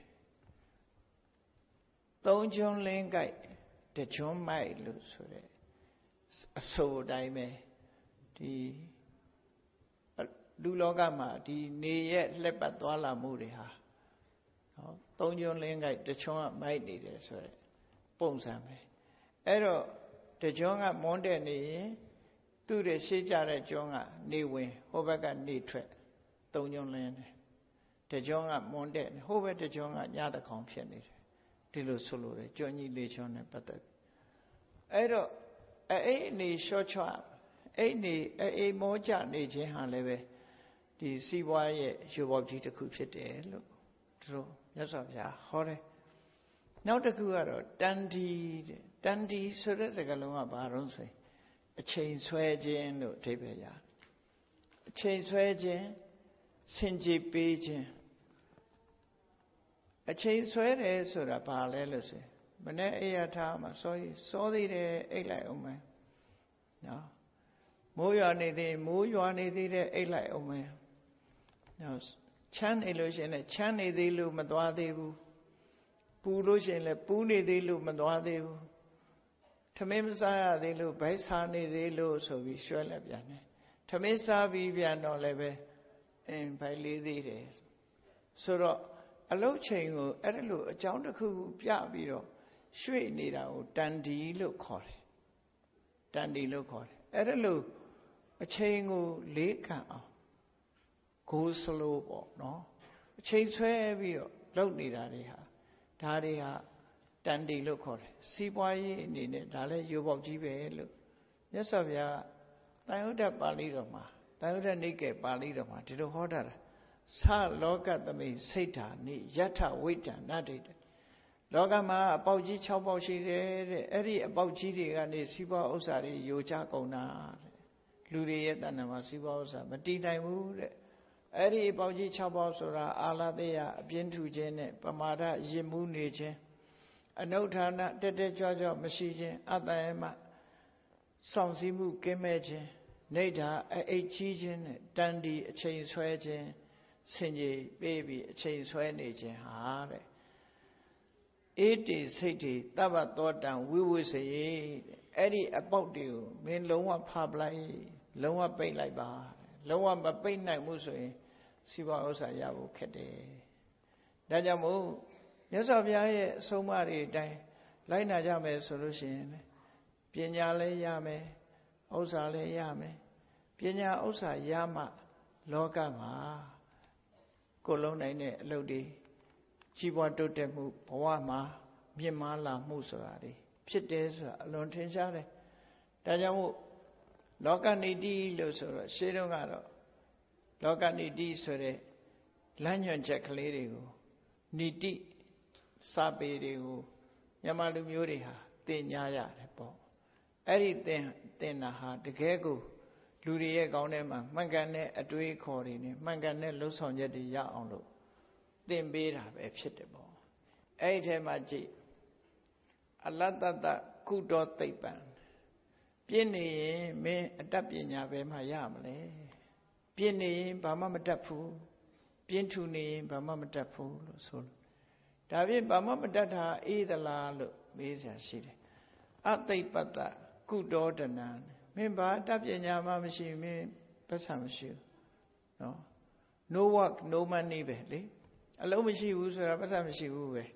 3 ကျွန်းလင်းကြိုက်တကျွန်းမိုက်လို့ဆိုတဲ့အဆိုအတိုင်းပဲဒီလူလောကမှာဒီနေရဲ့လှက်ပတ်သွားလာမှုတွေဟာနော်3 ကျွန်းလင်းကြိုက်တကျွန်းကမိုက်နေတယ်ဆိုတဲ့ပုံစံပဲအဲ့တော့တကျွန်းကမွန်းတဲ့နေရင်သူ့ရဲ့ရှေ့ကြတဲ့ကျွန်းကနေဝင်ဟိုဘက်ကနေထွက်3 ကျွန်းလင်းတယ်တကျွန်းကမွန်းတဲ့ဟိုဘက်တကျွန်းကညတကောင်ဖြစ်နေတယ်ဒီလိုဆိုလို့တယ်ကျွန်းကြီး4 ကျွန်းနဲ့ပတ်သက်အဲ့တော့အဲ့အနေရှော့ချအဲ့နေအေးမောကြနေခြင်းဟာလည်းပဲဒီစီးပွားရဲ့ရွေးပေါက်ကြီးတစ်ခုဖြစ်တယ်လို့သူတို့မြတ်စွာဘုရားဟောတယ်နောက်တစ်ခုကတော့တန်ဒီတဲ့တန်ဒီဆိုတဲ့စကားလုံးကဘာလို့ဆိုရင်အချိန်ဆွဲခြင်းလို့အဓိပ္ပာယ်ရအချိန်ဆွဲခြင်းဆင်ခြေပေးခြင်းအချိန်ဆွဲတယ်ဆိုတာဘာလဲလို့ဆိုရင်မနေ့အိယာထားမှာစောသေးတယ်အိတ်လိုက်အောင်မယ်နော်မိုးရွာနေသေးမိုးရွာနေသေးတဲ့အိတ်လိုက်အောင်မယ်နော်ချမ်းနေလို့ရှိရင်လည်းချမ်းနေသေးလို့မသွားသေးဘူးပူလို့ရှိရင်လည်းပူနေသေးလို့မသွားသေးဘူးထမင်းမစားရသေးလို့ဗိုက်စားနေသေးလို့ဆိုပြီးရွှဲလက်ပြန်တယ်ထမင်းစားပြီးပြန်တော့လည်းပဲဗိုက်လေးသေးတယ်ဆိုတော့အလုတ်ချိန်ကိုအဲ့ဒါလို့အကြောင်းတစ်ခုပြပြီးတော့ရွှေ့နေတာကိုတန်ဒီလို့ခေါ်တယ်တန်ဒီလို့ခေါ်တယ်အဲ့ဒါလို့အချိန်ကိုလေးခံအောင် go slow ပေါ့နော်အချိန်ဆွဲပြီးတော့လုပ်နေတာတွေဟာဒါတွေဟာတန်ဒီလို့ခေါ်တယ်စီးပွားရေးအနေနဲ့ဒါလည်းရုပ်ပေါက်ကြီးပဲလို့မြတ်စွာဘုရားတန်ရုဒ္ဓပါဠိတော်မှာတန်ရုဒ္ဓနိကေပါဠိတော်မှာဒီလိုဟောတာသလောကသမိစိတ်ဓာနိယထဝိတ္တနတ္တိလောကမှာအပေါက်ကြီး6ပေါက်ရှိတယ်တဲ့အဲ့ဒီအပေါက်ကြီးတွေကနေစီးပွားဥစ္စာတွေယိုကျကုန်တာတဲ့လူတွေရဲ့တဏ္ဍာမှာစီးပွားဥစ္စာမတည်နိုင်ဘူးတဲ့အဲ့ဒီအပေါက်ကြီး6ပေါက်ဆိုတာအာလသေယအပြင်းထူခြင်းနဲ့ပမာဒရစ်မှုနေခြင်းအနုဌာနတက်တက်ကြွကြွမရှိခြင်းအတ္တယမစောင့်စည်းမှုကင်းမဲ့ခြင်းနေဓာအိတ်ကြီးခြင်းနဲ့တန်ဒီအချိန်ဆွဲခြင်းဆင်ကြီးပေးပြီးအချိန်ဆွဲနေခြင်းဟာတဲ့အေတိစိတ်တွေတပ္ပတောတံဝိဝိစေတဲ့အဲ့ဒီအပေါက်တွေကိုမင်းလုံးဝဖပလိုက်လုံးဝပိတ်လိုက်ပါလုံးဝမပိတ်နိုင်ဘူးဆိုရင်စီးပွားဥစ္စာရဖို့ခက်တယ်ဒါကြောင့်မို့မြတ်စွာဘုရားရဲ့အဆုံးအမတွေအတိုင်းလိုက်နာကြမယ်ဆိုလို့ရှိရင်ပညာလည်းရမယ်ဥစ္စာလည်းရမယ်ပညာဥစ္စာရမှလောကမှာကိုယ်လုံးနိုင်တဲ့အလုပ်တွေကြီးပွားတိုးတက်မှုဘဝမှာမြင့်မားလာမှုဆိုတာတွေဖြစ်တယ်ဆိုတာအလွန်ထင်ရှားတယ်ဒါကြောင့်မို့လောကနိတိလို့ဆိုတော့ရှေးတုန်းကတော့လောကနိတိဆိုတဲ့လမ်းညွှန်ချက်ကလေးတွေကိုနိတိစာပေတွေကိုမြန်မာလူမျိုးတွေဟာတင်ညာရတယ်ပေါ့အဲ့ဒီတင်တာဟာတကယ်ကိုလူတွေရဲ့ကောင်းထဲမှာမှန်ကန်တဲ့အတွေးခေါ်တွေနဲ့မှန်ကန်တဲ့လှုပ်ဆောင်ချက်တွေရအောင်လို့သင်ပေးတာပဲဖြစ်တယ်ပေါ့အဲ့ဒီထဲမှာကြည့်အလတ္တတကုတောသိပ္ပံပြည့်နေရင်မင်းအတတ်ပညာပဲမှရမလဲပြည့်နေရင်ဘာမှမတတ်ဘူးပြင်းထူနေရင်ဘာမှမတတ်ဘူးလို့ဆိုလို့ဒါဖြင့်ဘာမှမတတ်တာအေးသလားလို့မေးစရာရှိတယ်အသိပ္ပတကုတောတနံမင်းဘာတတ်ပညာမှမရှိမင်းပတ်စံမရှိဘူးနော် no work no money ပဲလေအလုံးမရှိဘူးဆိုတာပတ်စံမရှိဘူးပဲ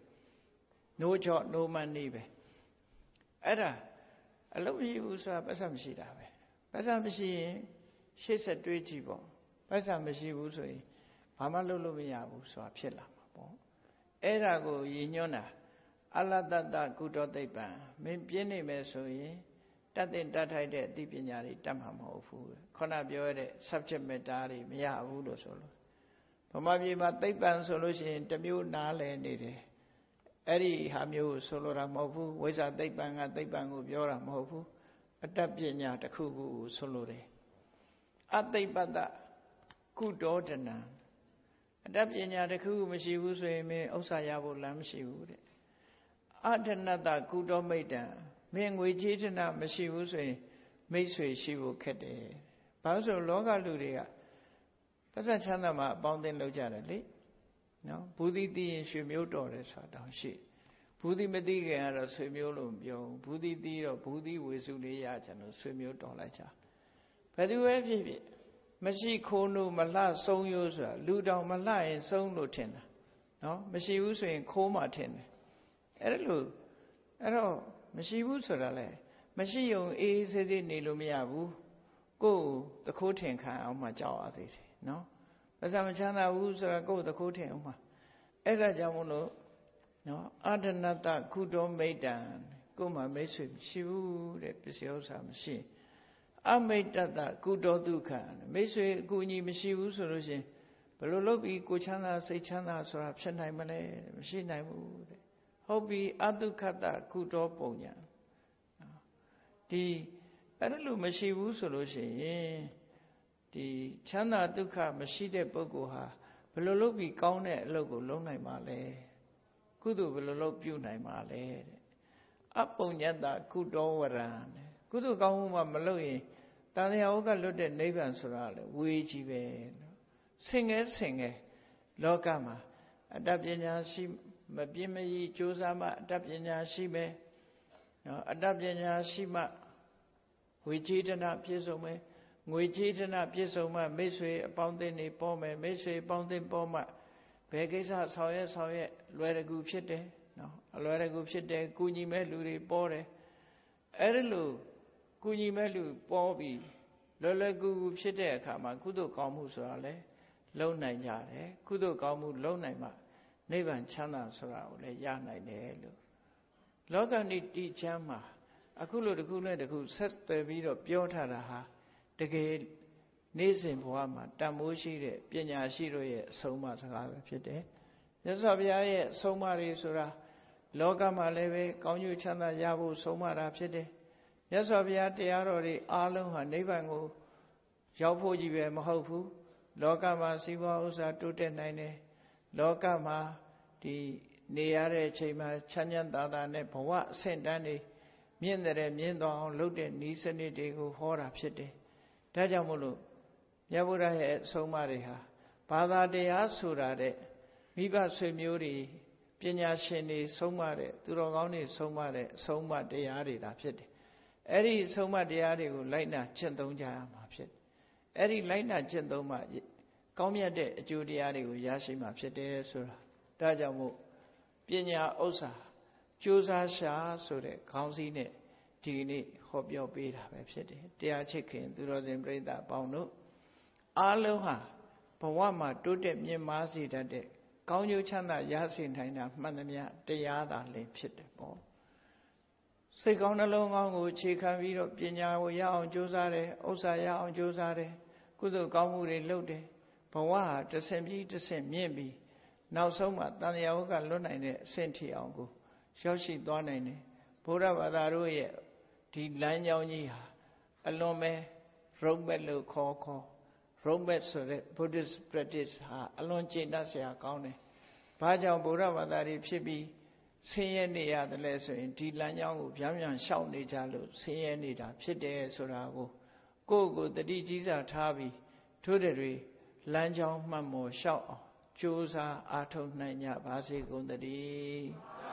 no job no money ပဲအဲ့ဒါအလုံးမရှိဘူးဆိုတာပတ်စံမရှိတာပဲပတ်စံမရှိရင်ရှေ့ဆက်တွေးကြည့်ပေါ့ပတ်စံမရှိဘူးဆိုရင်ဘာမှလုပ်လို့မရဘူးဆိုတာဖြစ်လာမှာပေါ့အဲ့ဒါကိုရည်ညွှန်းတာအလတ္တကုတောသိပ္ပံမင်းပြင်းနေမယ်ဆိုရင်တတ်တဲ့တတ်ထိုက်တဲ့အသိပညာတွေတတ်မှာမဟုတ်ဘူးခုနပြောရတဲ့ subject matter တွေမရဘူးလို့ဆိုလို့ဗမာပြည်မှာသိပ္ပံဆိုလို့ရှိရင်တစ်မျိုးနားလည်နေတယ်အဲ့ဒီဟာမျိုးဆိုလိုတာမဟုတ်ဘူးဝိဇ္ဇာသိပ္ပံကသိပ္ပံကိုပြောတာမဟုတ်ဘူးအတတ်ပညာတစ်ခုခုကိုဆိုလိုတယ်အသိပ္ပတကုတောတနံအတတ်ပညာတစ်ခုမရှိဘူးဆိုရင်မင်းဥစ္စာရဖို့လမ်းမရှိဘူးတဲ့အဋ္ဌနတကုတောမိတ်တံမင်းငွေကြေးဌာနမရှိဘူးဆိုရင်မိတ်ဆွေရှိဖို့ခက်တယ်ဘာလို့ဆိုလောကလူတွေကပတ်စံချမ်းသာမှာအပေါင်းအသင်းလုပ်ကြတယ်လေနော်ဘူးသီးသိရင်ရွှေမျိုးတော်တယ်ဆိုတာတောင်ရှိဘူးသီးမသိခင်ကတော့ဆွေမျိုးလို့မပြောဘူးဘူးသီးသိတော့ဘူးသီးဝေစုလေးရကြလို့ဆွေမျိုးတော်လိုက်ကြဘယ်သူပဲဖြစ်ဖြစ်မရှိခိုးလို့မလှဆုံးရိုးဆိုတာလူတောင်မလှရင်ဆုံးလို့ထင်တာနော်မရှိဘူးဆိုရင်ခိုးမှထင်တယ်အဲ့တော့မရှိဘူးဆိုတာလေမရှိုံအေးအေးဆေးဆေးနေလို့မရဘူးကိုယ်တခိုးထင်ခံအောင်မှကြောက်ရသေးတယ်နော်ပတ်စံမချမ်းသာဘူးဆိုတာကိုယ်တခိုးထင်အောင်မှအဲ့ဒါကြောင့်မို့လို့နော်အဋ္ဌနတကုတောမိတ်တံကိုယ်မှမိတ်ဆွေမရှိဘူးတဲ့ပစ္စည်းဥစ္စာမရှိအမိတ်တတကုတောဒုက္ခမိတ်ဆွေအကူအညီမရှိဘူးဆိုလို့ရှင်ဘယ်လိုလုပ်ပြီးကိုချမ်းသာစိတ်ချမ်းသာဆိုတာဖြစ်နိုင်မလဲမရှိနိုင်ဘူးတဲ့ဟုတ်ပြီအတုခတကုတောပုံညာဒီအဲ့လိုမရှိဘူးဆိုလို့ရှိရင်ဒီချမ်းသာဒုက္ခမရှိတဲ့ပုဂ္ဂိုလ်ဟာဘယ်လိုလုပ်ပြီးကောင်းတဲ့အလုပ်ကိုလုပ်နိုင်မှာလဲကုသိုလ်ဘယ်လိုလုပ်ပြုနိုင်မှာလဲတဲ့အပုံညတကုတောဝရံကုသိုလ်ကောင်းမှုမှမလုပ်ရင်တန်လျာဝကလွတ်တဲ့နိဗ္ဗာန်ဆိုတာလေဝေးကြီးပဲဆင်ငယ်လောကမှာအတတ်ပညာရှိမပြင်းမကြီးကြိုးစားမှအတတ်ပညာရှိမယ်နော်အတတ်ပညာရှိမှဝိจิตနာပြည့်စုံမယ်ငွေကြေးဌာနပြည့်စုံမှမိတ်ဆွေအပေါင်းအသင်းတွေပေါ်မယ်မိတ်ဆွေအပေါင်းအသင်းပေါ်မှဘယ်ကိစ္စဆောင်ရွက်လွယ်တကူဖြစ်တယ်နော်အလွယ်တကူဖြစ်တယ်ကုညီမဲ့လူတွေပေါ်တယ်အဲ့ဒီလိုကုညီမဲ့လူပေါ်ပြီးလွယ်ကူဖြစ်တဲ့အခါမှာကုသိုလ်ကောင်းမှုဆိုတာလဲလုံနိုင်ကြတယ်ကုသိုလ်ကောင်းမှုလုံနိုင်မှနိဗ္ဗာန်ချမ်းသာဆိုတာကိုလည်းရနိုင်တယ်လို့လောကနိတိချမ်းမှာအခုလိုတစ်ခုနဲ့တစ်ခုဆက်သွယ်ပြီးတော့ပြောထားတာဟာတကယ်နေ့စဉ်ဘဝမှာတန်ဖိုးရှိတဲ့ပညာရှိတို့ရဲ့အဆုံးအမစကားပဲဖြစ်တယ်။မြတ်စွာဘုရားရဲ့အဆုံးအမတွေဆိုတာလောကမှာလည်းပဲကောင်းကျိုးချမ်းသာရဖို့ဆုံးမတာဖြစ်တယ်။မြတ်စွာဘုရားတရားတော်တွေအားလုံးဟာနိဗ္ဗာန်ကိုရောက်ဖို့ကြီးပဲမဟုတ်ဘူး။လောကမှာစီးပွားဥစ္စာတိုးတက်နိုင်တယ်။လောကမှာဒီနေရတဲ့အချိန်မှာချမ်းချမ်းသာသာနဲ့ဘဝအဆင့်တန်းတွေမြင့်တဲ့မြင့်သွားအောင်လုပ်တဲ့ဤစနစ်တွေကိုဟောတာဖြစ်တယ်။ဒါကြောင့်မို့လို့မြတ်ဗုဒ္ဓရဲ့အဆုံးအမတွေဟာဘာသာတရားဆိုတာတဲ့မိဘဆွေမျိုးတွေပညာရှင်တွေဆုံးမတဲ့သူတော်ကောင်းတွေဆုံးမတဲ့အဆုံးအမတရားတွေသာဖြစ်တယ်။အဲ့ဒီအဆုံးအမတရားတွေကိုလိုက်နာကျင့်သုံးကြရမှာဖြစ်တယ်။အဲ့ဒီလိုက်နာကျင့်သုံးမှကောင်းမြတ်တဲ့အကျိုးတရားတွေကိုရရှိမှာဖြစ်တယ်ဆိုတာဒါကြောင့်မို့ပညာဥစ္စာကြိုးစားရှာဆိုတဲ့ခေါင်းစည်းနဲ့ဒီနေ့ဟောပြောပေးတာပဲဖြစ်တယ်တရားချစ်ခင်သူတော်စင်ပြိဿအပေါင်းတို့အားလုံးဟာဘဝမှာတိုးတက်မြင့်မားစေတတ်တဲ့ကောင်းကျိုးချမ်းသာရစေနိုင်တာမှန်သမျှတရားသာလင်ဖြစ်တယ်ပေါ့စိတ်ကောင်းနှလုံးကောင်းကိုအခြေခံပြီးတော့ပညာကိုရအောင်ကြိုးစားတယ်ဥစ္စာရအောင်ကြိုးစားတယ်ကုသိုလ်ကောင်းမှုတွေလုပ်တယ်ဘဝဟာတစ်ဆင့်ပြီးတစ်ဆင့်မြင့်ပြီးနောက်ဆုံးမှာတန်လျာဝကလွတ်နိုင်တဲ့အဆင့်ထိအောင်ကိုရောက်ရှိသွားနိုင်တယ်ဘုရားဘာသာတို့ရဲ့ဒီလမ်းကြောင်းကြီးဟာအလွန်ပဲ roadmap လို့ခေါ် roadmap ဆိုတဲ့ Buddhist practice ဟာအလွန်ကျင့်တတ်စရာကောင်းတယ်။ဘာကြောင့်ဗုဒ္ဓဘာသာတွေဖြစ်ပြီးဆင်းရဲနေရတယ်လဲဆိုရင်ဒီလမ်းကြောင်းကိုဗျမ်းဗျမ်းရှောက်နေကြလို့ဆင်းရဲနေတာဖြစ်တယ်ဆိုတာကိုကိုယ်တတိကြီးစာထားပြီးတို့တွေလမ်းကြောင်းမှတ်မော်ရှောက်အောင်ကြိုးစားအားထုတ်နိုင်ကြပါစေကုန်သတည်း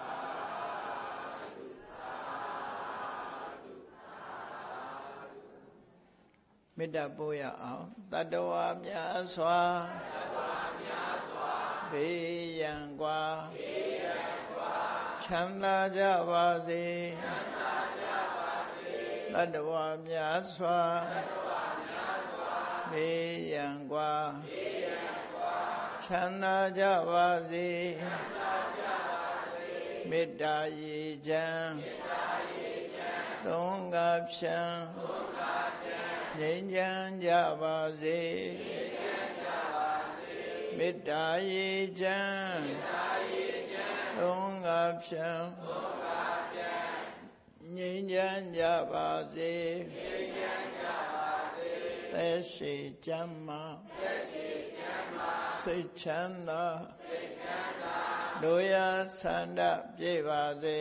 မေတ္တာပို့ရအောင်တတ္တဝါများစွာဘေးရန်ကွာချမ်းသာကြပါစေတတ္တဝါများစွာဘေးရန်ကွာချမ်းသာကြပါစေမေတ္တာရေချမ်းသုံးငါဖြံငြိမ်းချမ်းကြပါစေမေတ္တာရေချမ်းသုံးငါဖြံငြိမ်းချမ်းကြပါစေသက်ရှိချမ်းသာစိတ်ချမ်းသာတို့ရဆန္ဒပြေပါစေ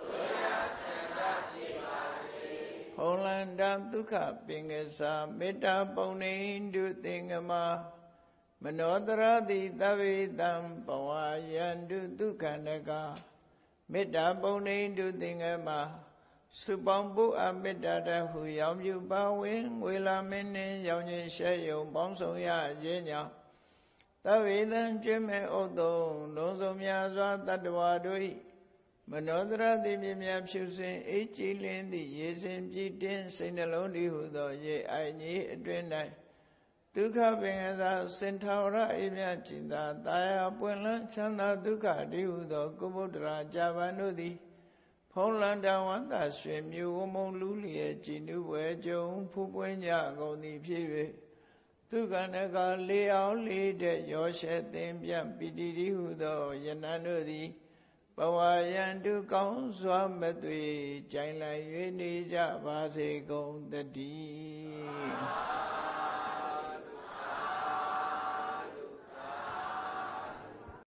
ဟောလန္တဒုက္ခပင်ကစားမေတ္တာပုံနေတုသင်္ကမမနောတရတိသဗ္ဗေတံဘဝယန္တုဒုက္ခနကမေတ္တာပုံနေတုသင်္ကမစုပေါင်းပုအမေတ္တာတဟုရောင်ပြုပါဝင်ငွေလာမင်းနှင့်ရောင်ခြင်းရှဲယုံပေါင်းဆောင်ရခြင်းကြောင့်သဗ္ဗေတံကျွဲ့မဲ့ဥဒ္ဒုံလုံးစုံများစွာတတ္တဝါတို့၏မနောတရတိမြမြဖြူစင်အေးကြည်လင်းသည့်ရေစင်ပြည့်တင်းစိတ်နှလုံးတည်ဟုသောရေအိုင်ကြီးအတွင်၌ဒုက္ခပင်ကစားစင်ထာဝရအေးမြကျင်သာတာယာပွင့်လန်းချမ်းသာဒုက္ခတည်ဟုသောကုဗုဒ္ဓရာကြာပန်တို့သည်ဖုံးလန်းတဝန္တာရွှေမျိုးဝမုံလူလျက်ကြည်နုပွဲကြုံဖူးပွင့်ကြကုန်သည်ဖြစ်၍ဒုက္ခနကလေးအောင်လေးတဲ့ရောရှဲသင်ပြပီတိတိဟုသောယနံတို့သည်ဘဝယန္တုကောင်းစွာမသွေကြိုင်လိုက်၍နေကြပါစေကုန်တည်း